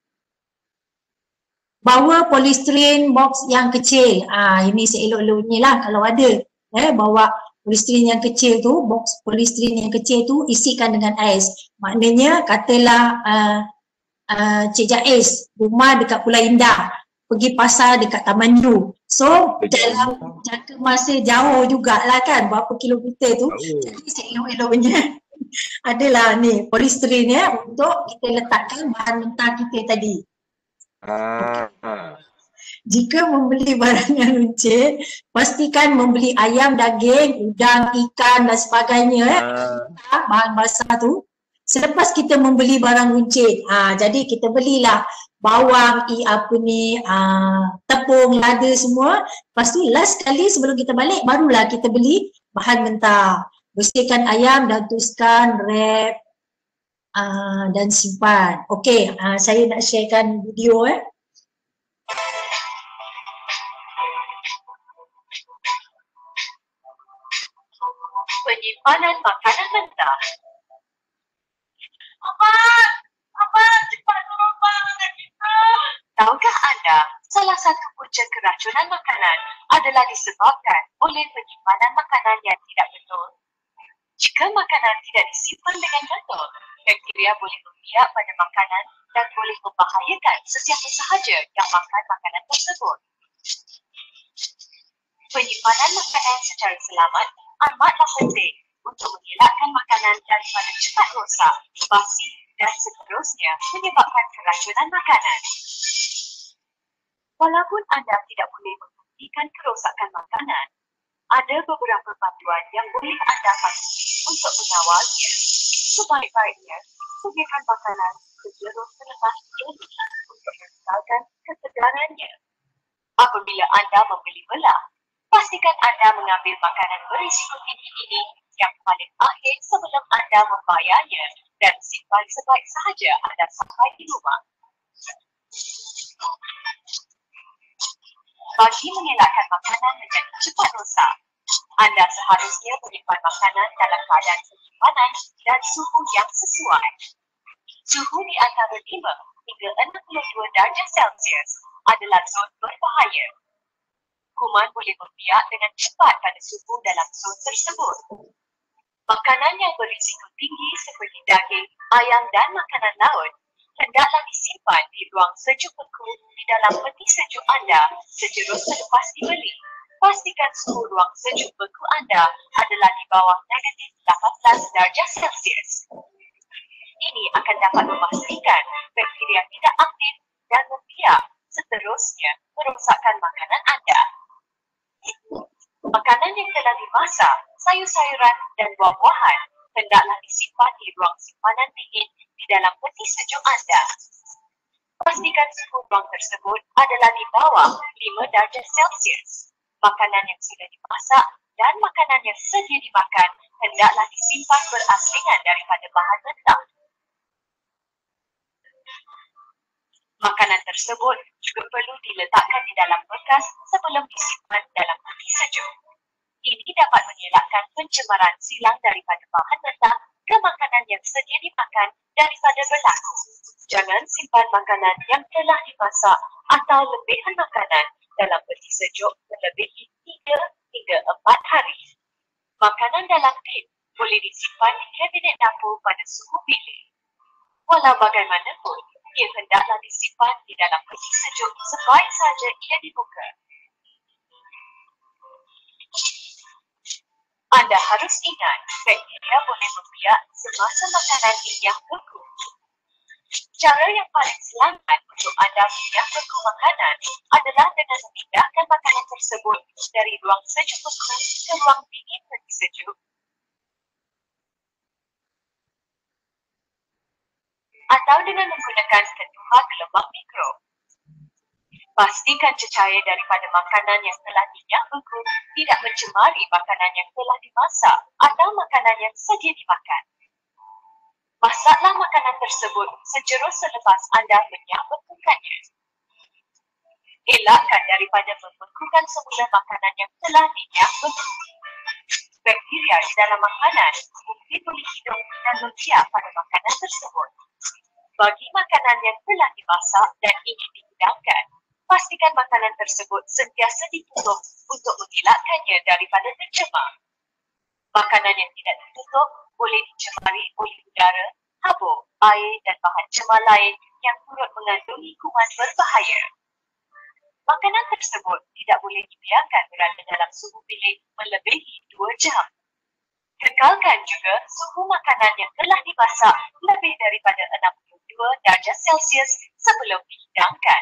bawa polystyrene box yang kecil. Ah, ini seelok-eloknya lah kalau ada. Eh, bawa polystyrene yang kecil tu, box polystyrene yang kecil tu isikan dengan ais. Maknanya katalah uh, uh, Cik Jais rumah dekat Pulau Indah, pergi pasar dekat Taman Yu. So dalam jangka masa jauh jugalah kan, berapa kilometer tu. Jadi seelok-eloknya adalah ni polystyrene ya, untuk kita letakkan bahan mentah kita tadi. Ah. Jika membeli barang yang runcit, pastikan membeli ayam, daging, udang, ikan dan sebagainya ah. eh, bahan basah tu. Selepas kita membeli barang runcit, ha, jadi kita belilah bawang, i apa ni, uh, tepung, lada semua. Lepas tu last sekali sebelum kita balik, barulah kita beli bahan mentah. Bersihkan ayam dan tuliskan, wrap uh, dan simpan. Okey, uh, saya nak sharekan video eh. Penyimpanan makanan mentah. Abang, abang, cepat tolong bangun kita. Tahukah anda, salah satu punca keracunan makanan adalah disebabkan oleh penyimpanan makanan yang tidak betul. Jika makanan tidak disimpan dengan betul, bakteria boleh membiak pada makanan dan boleh membahayakan sesiapa sahaja yang makan makanan tersebut. Penyimpanan makanan secara selamat amatlah penting untuk mengelakkan makanan daripada cepat rosak, basi dan seterusnya menyebabkan keracunan makanan. Walaupun anda tidak boleh menghentikan kerosakan makanan, ada beberapa panduan yang boleh anda patuhi untuk mengawalnya. Sebaik-baiknya, sediakan makanan sejurus selepas jadi untuk mengekalkan kesegarannya. Apabila anda membeli belah, pastikan anda mengambil makanan berisiko tinggi ini yang paling akhir sebelum anda membayarnya dan simpan sebaik sahaja anda sampai di rumah. Bagi mengelakkan makanan menjadi cepat rosak, anda seharusnya menyimpan makanan dalam keadaan penyimpanan dan suhu yang sesuai. Suhu di antara lima hingga enam puluh dua darjah Celsius adalah zon berbahaya. Kuman boleh membiak dengan cepat pada suhu dalam zon tersebut. Makanan yang berisiko tinggi seperti daging, ayam dan makanan laut hendaklah disimpan di ruang sejuk beku di dalam peti sejuk anda sejurus selepas dibeli. Pastikan suhu ruang sejuk beku anda adalah di bawah negatif lapan belas darjah Celsius. Ini akan dapat memastikan bakteria tidak aktif dan membiak, seterusnya merosakkan makanan anda. Makanan yang telah dimasak, sayur-sayuran dan buah-buahan hendaklah disimpan di ruang simpanan dingin di dalam peti sejuk anda. Pastikan suhu ruang tersebut adalah di bawah lima darjah Celsius. Makanan yang sudah dimasak dan makanan yang sedia dimakan hendaklah disimpan berasingan daripada bahan mentah. Makanan tersebut juga perlu diletakkan di dalam bekas sebelum disimpan dalam peti sejuk. Ini dapat mengelakkan pencemaran silang daripada bahan mentah ke makanan yang sedia dimakan daripada berlaku. Jangan simpan makanan yang telah dimasak atau lebihan makanan dalam peti sejuk melebihi tiga hingga empat hari. Makanan dalam tin boleh disimpan di kabinet dapur pada suhu bilik. Walau bagaimanapun, ia hendaklah disimpan di dalam peti sejuk sebaik sahaja ia dibuka. Anda harus ingat, bakteria boleh membiak semasa makanan dinyah beku. Cara yang paling selamat untuk anda dinyah beku makanan adalah dengan memindahkan makanan tersebut dari ruang sejuk beku ke ruang dingin peti sejuk. atau dengan menggunakan ketuhar gelombang mikro. Pastikan cecair daripada makanan yang telah minyak beku tidak mencemari makanan yang telah dimasak atau makanan yang sedia dimakan. Masaklah makanan tersebut sejurus selepas anda minyak bekukannya. Elakkan daripada membekukan semula makanan yang telah minyak beku. Bakteria di dalam makanan mungkin boleh hidup dan membiak pada makanan tersebut. Bagi makanan yang telah dimasak dan ingin dihidangkan, pastikan makanan tersebut sentiasa ditutup untuk mengelakkannya daripada tercemar. Makanan yang tidak ditutup boleh dicemari oleh udara, habuk, air dan bahan cemar lain yang turut mengandungi kuman berbahaya. Makanan tersebut tidak boleh dibiarkan berada dalam suhu bilik melebihi dua jam. Kekalkan juga suhu makanan yang telah dimasak lebih daripada enam puluh dua darjah Celsius sebelum dihidangkan.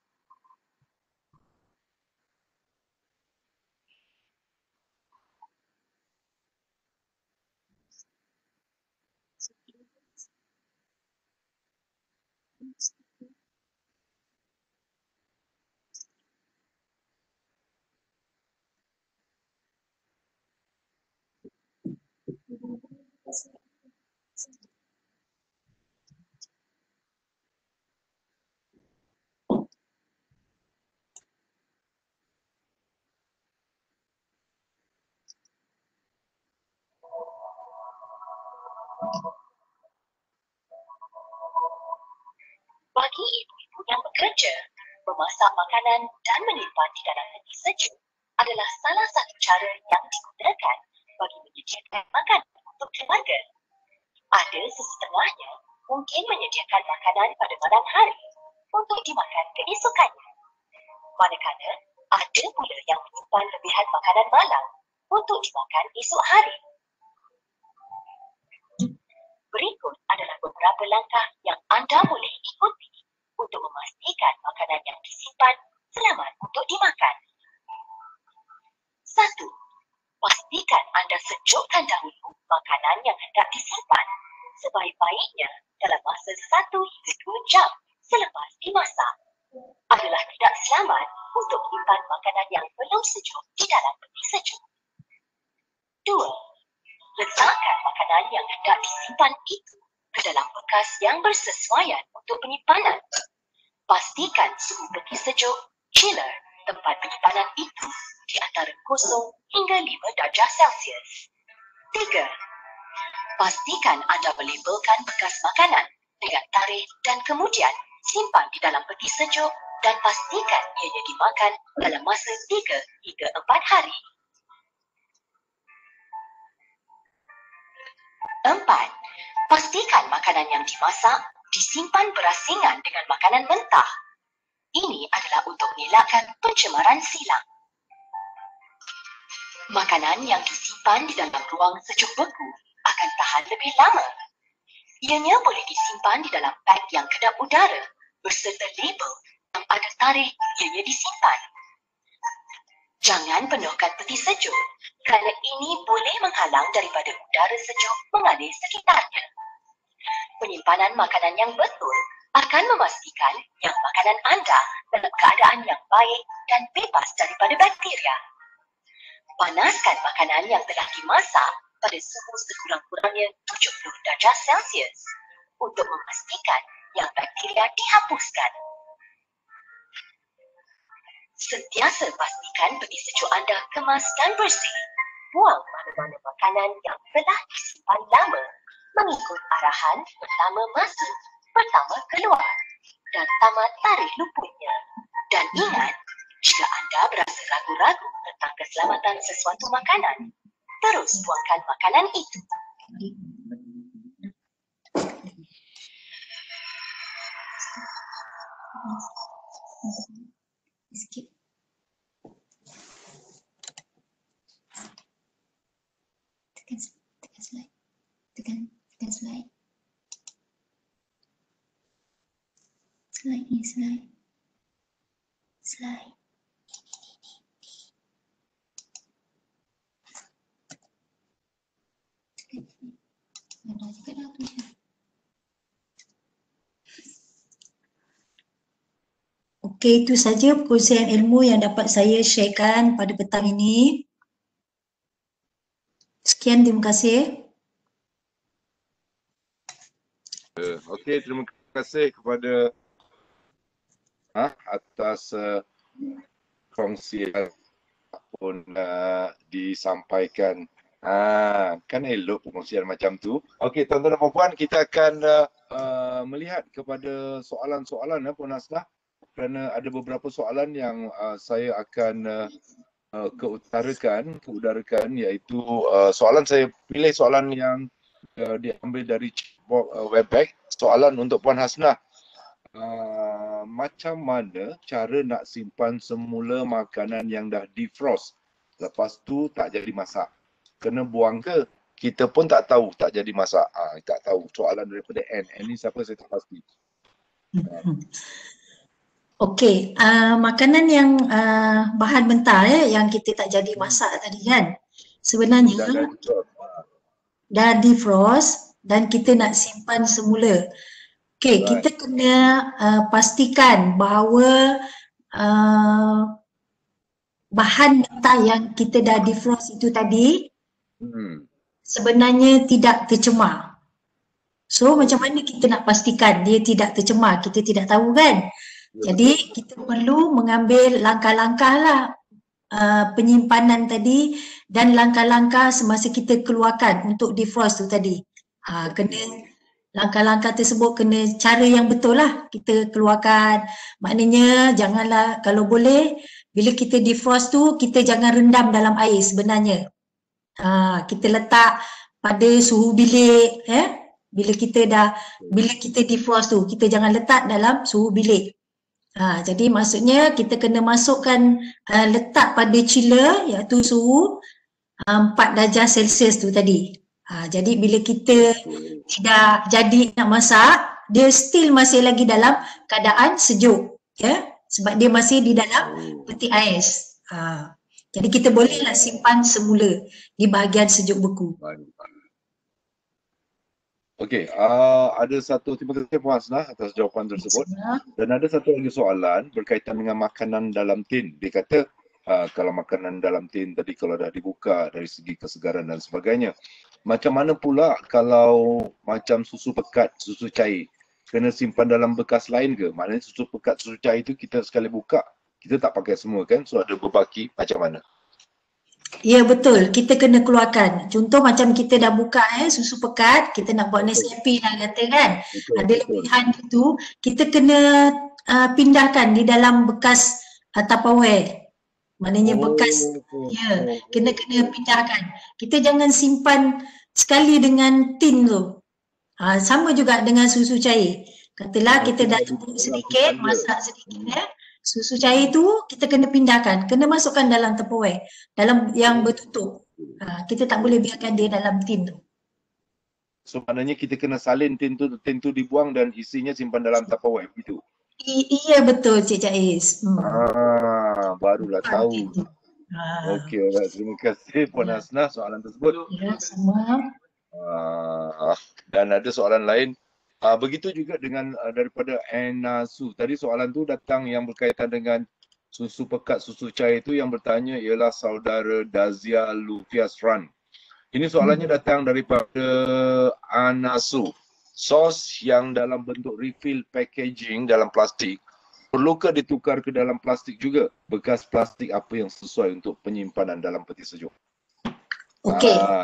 Bagi ibu-ibu yang bekerja, memasak makanan dan menyimpan di dalam peti sejuk adalah salah satu cara yang digunakan bagi menyediakan makanan untuk keluarga. Ada sesetengahnya mungkin menyediakan makanan pada malam hari untuk dimakan keesokannya. Manakala ada pula yang menyimpan lebihan makanan malam untuk dimakan esok hari. Berikut adalah beberapa langkah yang anda boleh ikuti untuk memastikan makanan yang disimpan selamat untuk dimakan. Satu. Pastikan anda sejukkan dahulu makanan yang hendak disimpan. Sebaik-baiknya dalam masa satu hingga dua jam selepas dimasak. Adalah tidak selamat untuk menyimpan makanan yang belum sejuk di dalam peti sejuk. Dua. Letakkan makanan yang hendak disimpan itu ke dalam bekas yang bersesuaian untuk penyimpanan. Pastikan suhu peti sejuk, chiller, tempat penyimpanan itu di antara kosong hingga lima darjah Celsius. Tiga. Pastikan anda melabelkan bekas makanan dengan tarikh dan kemudian simpan di dalam peti sejuk dan pastikan ianya dimakan dalam masa tiga hingga empat hari. Empat. Pastikan makanan yang dimasak disimpan berasingan dengan makanan mentah. Ini adalah untuk mengelakkan pencemaran silang. Makanan yang disimpan di dalam ruang sejuk beku akan tahan lebih lama. Ianya boleh disimpan di dalam beg yang kedap udara berserta label yang ada tarikh ianya disimpan. Jangan penuhkan peti sejuk kerana ini boleh menghalang daripada udara sejuk mengalir sekitarnya. Penyimpanan makanan yang betul akan memastikan yang makanan anda dalam keadaan yang baik dan bebas daripada bakteria. Panaskan makanan yang telah dimasak pada suhu sekurang-kurangnya tujuh puluh darjah Celsius untuk memastikan yang bakteria dihapuskan. Sentiasa pastikan peti sejuk anda kemas dan bersih. Buang mana-mana makanan yang telah disimpan lama mengikut arahan pertama masuk, pertama keluar dan tamat tarikh luputnya. Dan ingat, jika anda berasa ragu-ragu tentang keselamatan sesuatu makanan, terus buangkan makanan itu. Sikit. Tekan, tekan slide. Tekan, tekan slide. Slide ni, slide. Slide. Tekan sini. Ada juga dah tu je. Okey, itu saja perkongsian ilmu yang dapat saya sharekan pada petang ini. Sekian, terima kasih. Okey, terima kasih kepada ah, atas uh, kongsian pun uh, disampaikan. Ah, kan elok perkongsian macam tu. Okey, tuan-tuan dan puan-puan, kita akan uh, uh, melihat kepada soalan-soalan ya, Puan Hasnah, kerana ada beberapa soalan yang uh, saya akan uh, uh, keutarakan, keudarakan, iaitu uh, soalan saya pilih soalan yang uh, diambil dari uh, Webex. Soalan untuk Puan Hasnah. Uh, macam mana cara nak simpan semula makanan yang dah defrost, lepas tu tak jadi masak? Kena buang ke? Kita pun tak tahu, tak jadi masak. Ah, tak tahu. Soalan daripada N. N ni siapa saya tak pasti. Okey, uh, makanan yang uh, bahan mentah eh, yang kita tak jadi masak tadi kan, sebenarnya Dah, dah, dah. dah defrost dan kita nak simpan semula. Okey, Right. kita kena uh, pastikan bahawa uh, bahan mentah yang kita dah defrost itu tadi Hmm. sebenarnya tidak tercemar. So macam mana kita nak pastikan dia tidak tercemar? Kita tidak tahu kan? Ya, Jadi kita perlu mengambil langkah-langkah lah uh, penyimpanan tadi dan langkah-langkah semasa kita keluarkan untuk defrost tu tadi. Ha, kena langkah-langkah tersebut kena cara yang betul lah kita keluarkan. Maknanya janganlah, kalau boleh bila kita defrost tu kita jangan rendam dalam air sebenarnya. Ha, kita letak pada suhu bilik eh. Bila kita dah bila kita defrost tu kita jangan letak dalam suhu bilik. Ha, jadi maksudnya kita kena masukkan uh, letak pada chiller iaitu suhu uh, empat darjah Celsius tu tadi. Ha, jadi bila kita tidak jadi nak masak, dia still masih lagi dalam keadaan sejuk, ya, sebab dia masih di dalam peti ais. Ha, jadi kita bolehlah simpan semula di bahagian sejuk beku. Okey, uh, ada satu, terima kasih Puan Hasnah atas jawapan tersebut. Dan ada satu lagi soalan berkaitan dengan makanan dalam tin. Dia kata uh, kalau makanan dalam tin tadi kalau dah dibuka dari segi kesegaran dan sebagainya, macam mana pula kalau macam susu pekat, susu cair, kena simpan dalam bekas lain ke? Maknanya susu pekat, susu cair itu kita sekali buka, kita tak pakai semua kan? So ada berbaki, macam mana? Ya betul, kita kena keluarkan. Contoh macam kita dah buka eh susu pekat, kita nak buat Nescafe lah kata kan. Betul, Ada betul. lebihan itu, kita kena uh, pindahkan di dalam bekas uh, Tupperware. Maknanya bekas, oh, ya, oh, kena kena pindahkan. Kita jangan simpan sekali dengan tin tu. Ha, sama juga dengan susu cair. Katalah kita dah tumbuk sedikit, masak sedikit ya. Susu cair tu kita kena pindahkan, kena masukkan dalam Tupperware, dalam yang bertutup. Ha, kita tak boleh biarkan dia dalam tin tu. So maknanya kita kena salin tin tu, tin tu dibuang dan isinya simpan dalam Tupperware begitu. I, iya betul Cik Jais. Hmm. Ah, barulah tahu. Ha. Okey, alright. Terima kasih Puan Ya. Hasnah soalan tersebut. Ya, sama. Ah, dan ada soalan lain. Ah, begitu juga dengan uh, daripada Anasu. Tadi soalan tu datang yang berkaitan dengan susu pekat, susu cair itu, yang bertanya ialah saudara Dazia Lufias Ran. Ini soalannya datang daripada Anasu. Sos yang dalam bentuk refill packaging dalam plastik, perlukah ditukar ke dalam plastik juga? Bekas plastik apa yang sesuai untuk penyimpanan dalam peti sejuk? Okey. Ah,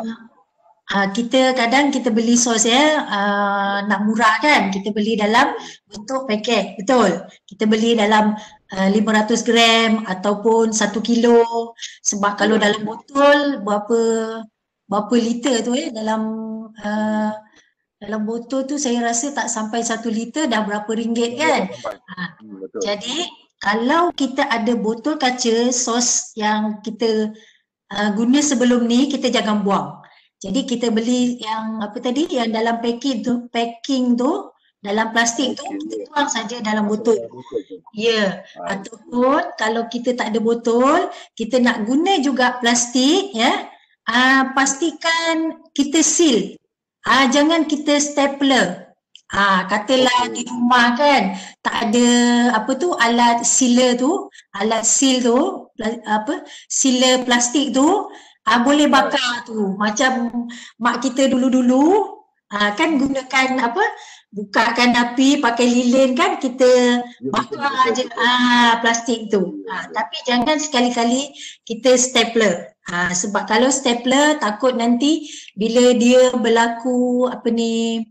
Uh, kita kadang kita beli sos ya, uh, nak murah kan, kita beli dalam bentuk paket, betul. Kita beli dalam uh, lima ratus gram ataupun satu kilo. Sebab kalau dalam botol berapa berapa liter tu ya, dalam uh, dalam botol tu saya rasa tak sampai satu liter dah berapa ringgit kan. Uh, hmm, betul. jadi kalau kita ada botol kaca sos yang kita uh, guna sebelum ni, kita jangan buang. Jadi kita beli yang apa tadi, yang dalam packing tu, packing tu dalam plastik tu, Okey. kita tuang saja dalam botol. Betul. Ya, Ah. ataupun kalau kita tak ada botol, kita nak guna juga plastik ya, uh, pastikan kita seal. Uh, jangan kita stapler. Ah, katalah Okey. di rumah kan tak ada apa tu alat sealer tu, alat seal tu, pla- apa sealer plastik tu, ah, boleh Right. bakar tu. Macam mak kita dulu-dulu ah, kan gunakan apa bukakan api pakai lilin kan kita Ya, betul, bakar betul, je betul. ah, plastik tu. Ya, Ah, ya. tapi jangan sekali-kali kita stapler. Ah, sebab kalau stapler takut nanti bila dia berlaku apa ni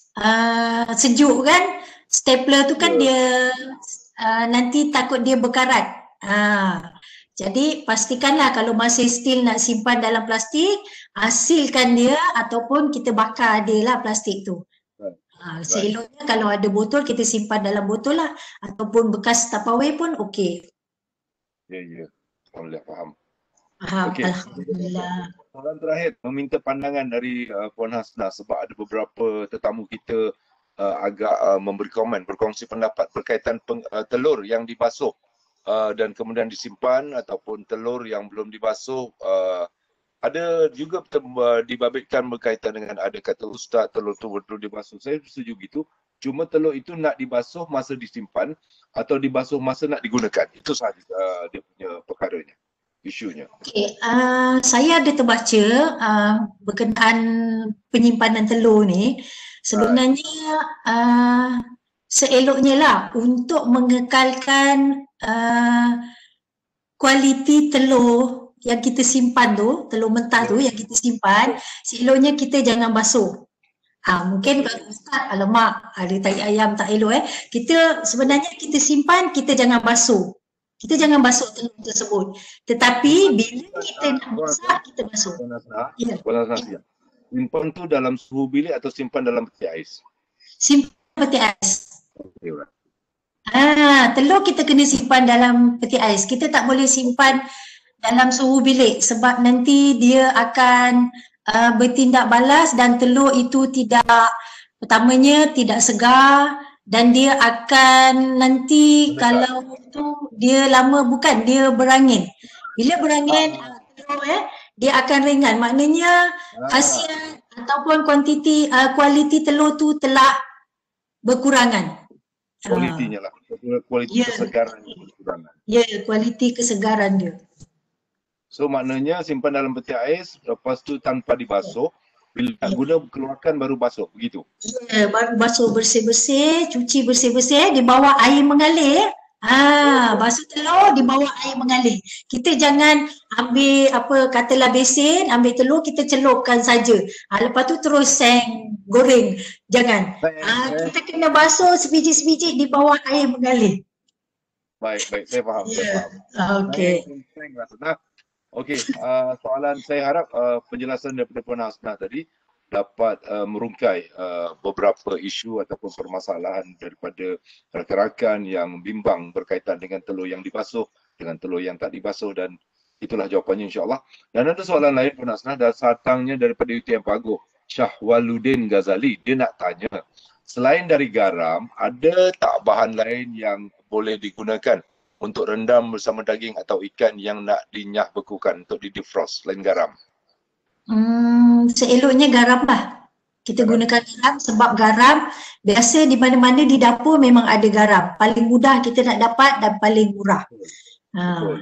uh, sejuk kan, stapler tu kan Ya. dia uh, nanti takut dia berkarat. Uh, jadi pastikanlah kalau masih still nak simpan dalam plastik, uh, sealkan dia ataupun kita bakar dia lah plastik tu. Right. Uh, Right. seeloknya kalau ada botol kita simpan dalam botol lah ataupun bekas Tupperware pun okey. Ya, ya. Alhamdulillah faham. Faham, Okey. Alhamdulillah. Soalan terakhir, meminta pandangan dari uh, Puan Hasnah sebab ada beberapa tetamu kita uh, agak uh, memberi komen, berkongsi pendapat berkaitan peng, uh, telur yang dibasuh uh, dan kemudian disimpan ataupun telur yang belum dibasuh. Uh, ada juga uh, dibabitkan berkaitan dengan ada kata ustaz telur tu betul dibasuh. Saya setuju gitu. Cuma telur itu nak dibasuh masa disimpan atau dibasuh masa nak digunakan. Itu sahaja uh, dia punya perkaranya, isunya. Okay, uh, saya ada terbaca uh, berkenaan penyimpanan telur ni. Sebenarnya uh, seeloknya lah untuk mengekalkan uh, kualiti telur yang kita simpan tu, telur mentah tu yang kita simpan, seeloknya kita jangan basuh. Ha, mungkin kalau ustaz, alamak ada tai ayam tak elok eh. Kita sebenarnya kita simpan, kita jangan basuh. Kita jangan basuh telur tersebut. Tetapi bila kita nak masak, kita basuh. Puan Hasnah, Ya. Puan Hasnah siap. Simpan tu dalam suhu bilik atau simpan dalam peti ais? Simpan peti ais. Okay, right. Ah, telur kita kena simpan dalam peti ais. Kita tak boleh simpan dalam suhu bilik sebab nanti dia akan uh, bertindak balas dan telur itu tidak, pertamanya tidak segar dan dia akan nanti Menekat. kalau tu dia lama bukan, dia berangin. Bila berangin ah. telur eh, dia akan ringan. Maknanya Ah. khasiat ataupun kuantiti uh, kualiti telur tu telah berkurangan. Kualitinya lah, kualiti Ya. kesegaran kekurangan. Ya, kualiti kesegaran dia. So maknanya simpan dalam peti ais, lepas tu tanpa dibasuh, bila nak guna keluarkan baru basuh, begitu? Ya, baru basuh bersih-bersih, cuci bersih-bersih di bawah air mengalir. Ah, basuh telur di bawah air mengalir. Kita jangan ambil apa katalah besin, ambil telur kita celupkan saja. Ah, lepas tu terus seng goreng. Jangan. Ah, kita kena basuh sebiji-sebiji di bawah air mengalir. Baik, baik, saya faham, saya Ya. faham. Ah, okey. Nah, okey, uh, soalan saya harap uh, penjelasan daripada Puan Hasnah tadi dapat uh, merungkai uh, beberapa isu ataupun permasalahan daripada rakan-rakan yang bimbang berkaitan dengan telur yang dibasuh, dengan telur yang tak dibasuh, dan itulah jawapannya insya-Allah. Dan ada soalan lain Puan Hasnah, datangnya daripada U T M Pagoh, Syahwaluddin Ghazali. Dia nak tanya, selain dari garam, ada tak bahan lain yang boleh digunakan untuk rendam bersama daging atau ikan yang nak dinyah bekukan untuk di defrost selain garam? Hmm, seeloknya garam lah. Kita Garam. gunakan garam sebab garam biasa di mana-mana di dapur memang ada garam. Paling mudah kita nak dapat dan paling murah. Betul. Ha.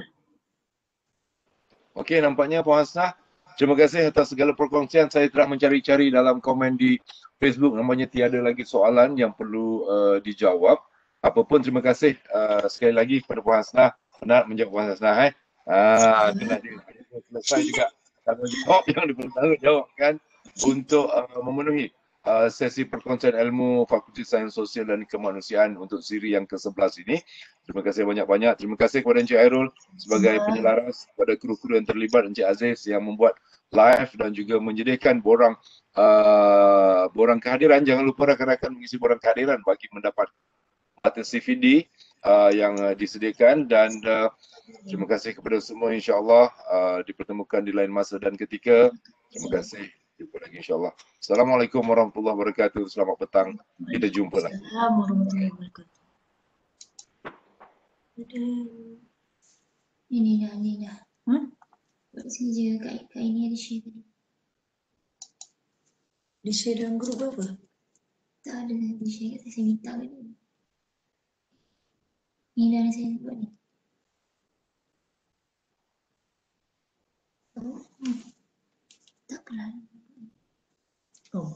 Okey, nampaknya Puan Hasnah, terima kasih atas segala perkongsian. Saya telah mencari-cari dalam komen di Facebook, namanya tiada lagi soalan yang perlu uh, dijawab. Apapun, terima kasih uh, sekali lagi kepada Puan Hasnah. Benar menjawab Puan Hasnah. Eh? Ah, kena dia. Selesai juga tanggungjawab yang dipertanggungjawabkan untuk uh, memenuhi uh, sesi perkongsian ilmu Fakulti Sains Sosial dan Kemanusiaan untuk siri yang ke sebelas ini. Terima kasih banyak-banyak. Terima kasih kepada Encik Airul sebagai penyelaras, kepada kru-kru yang terlibat, Encik Aziz yang membuat live dan juga menyediakan borang uh, borang kehadiran. Jangan lupa rakan-rakan mengisi borang kehadiran bagi mendapat atas C V D uh, yang uh, disediakan, dan uh, terima kasih kepada semua, insya-Allah uh, dipertemukan di lain masa dan ketika. Terima kasih. Jumpa lagi insya-Allah. Assalamualaikum warahmatullahi wabarakatuh. Selamat petang. Kita jumpa lagi. Assalamualaikum warahmatullahi wabarakatuh. Ini dah, ini dah. Hmm? Buat sengaja kat, kat ini ada share tadi. Di share dalam grup apa? Tak ada di share kat saya, saya minta kat dia. Ni dah ada saya buat ni. Oh, hmm. Tak kelar. Oh.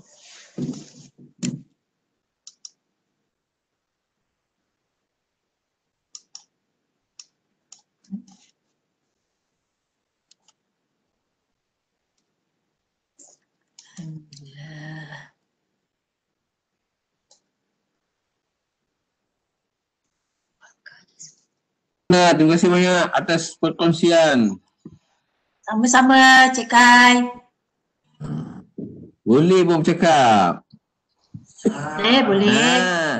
Alhamdulillah. Nah, terima kasih banyak atas perkongsian. Sama-sama Cik Kai. Boleh pun bercakap. Boleh, boleh. Ah.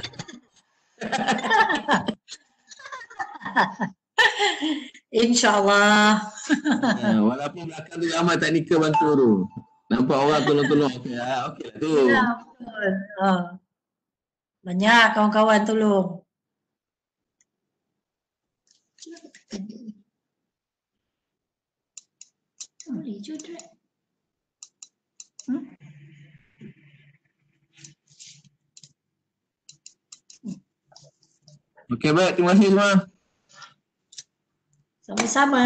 InsyaAllah. Ah, walaupun belakang tu ramai teknikal bantu tu. Nampak orang tolong-tolong. Okey ah, okey lah tu. Ya, betul. Ha. Banyak kawan-kawan tolong. Cuba aku tekan dia ni. Tak boleh je drag. Hmm? Okey baik, terima kasih semua. Sama-sama.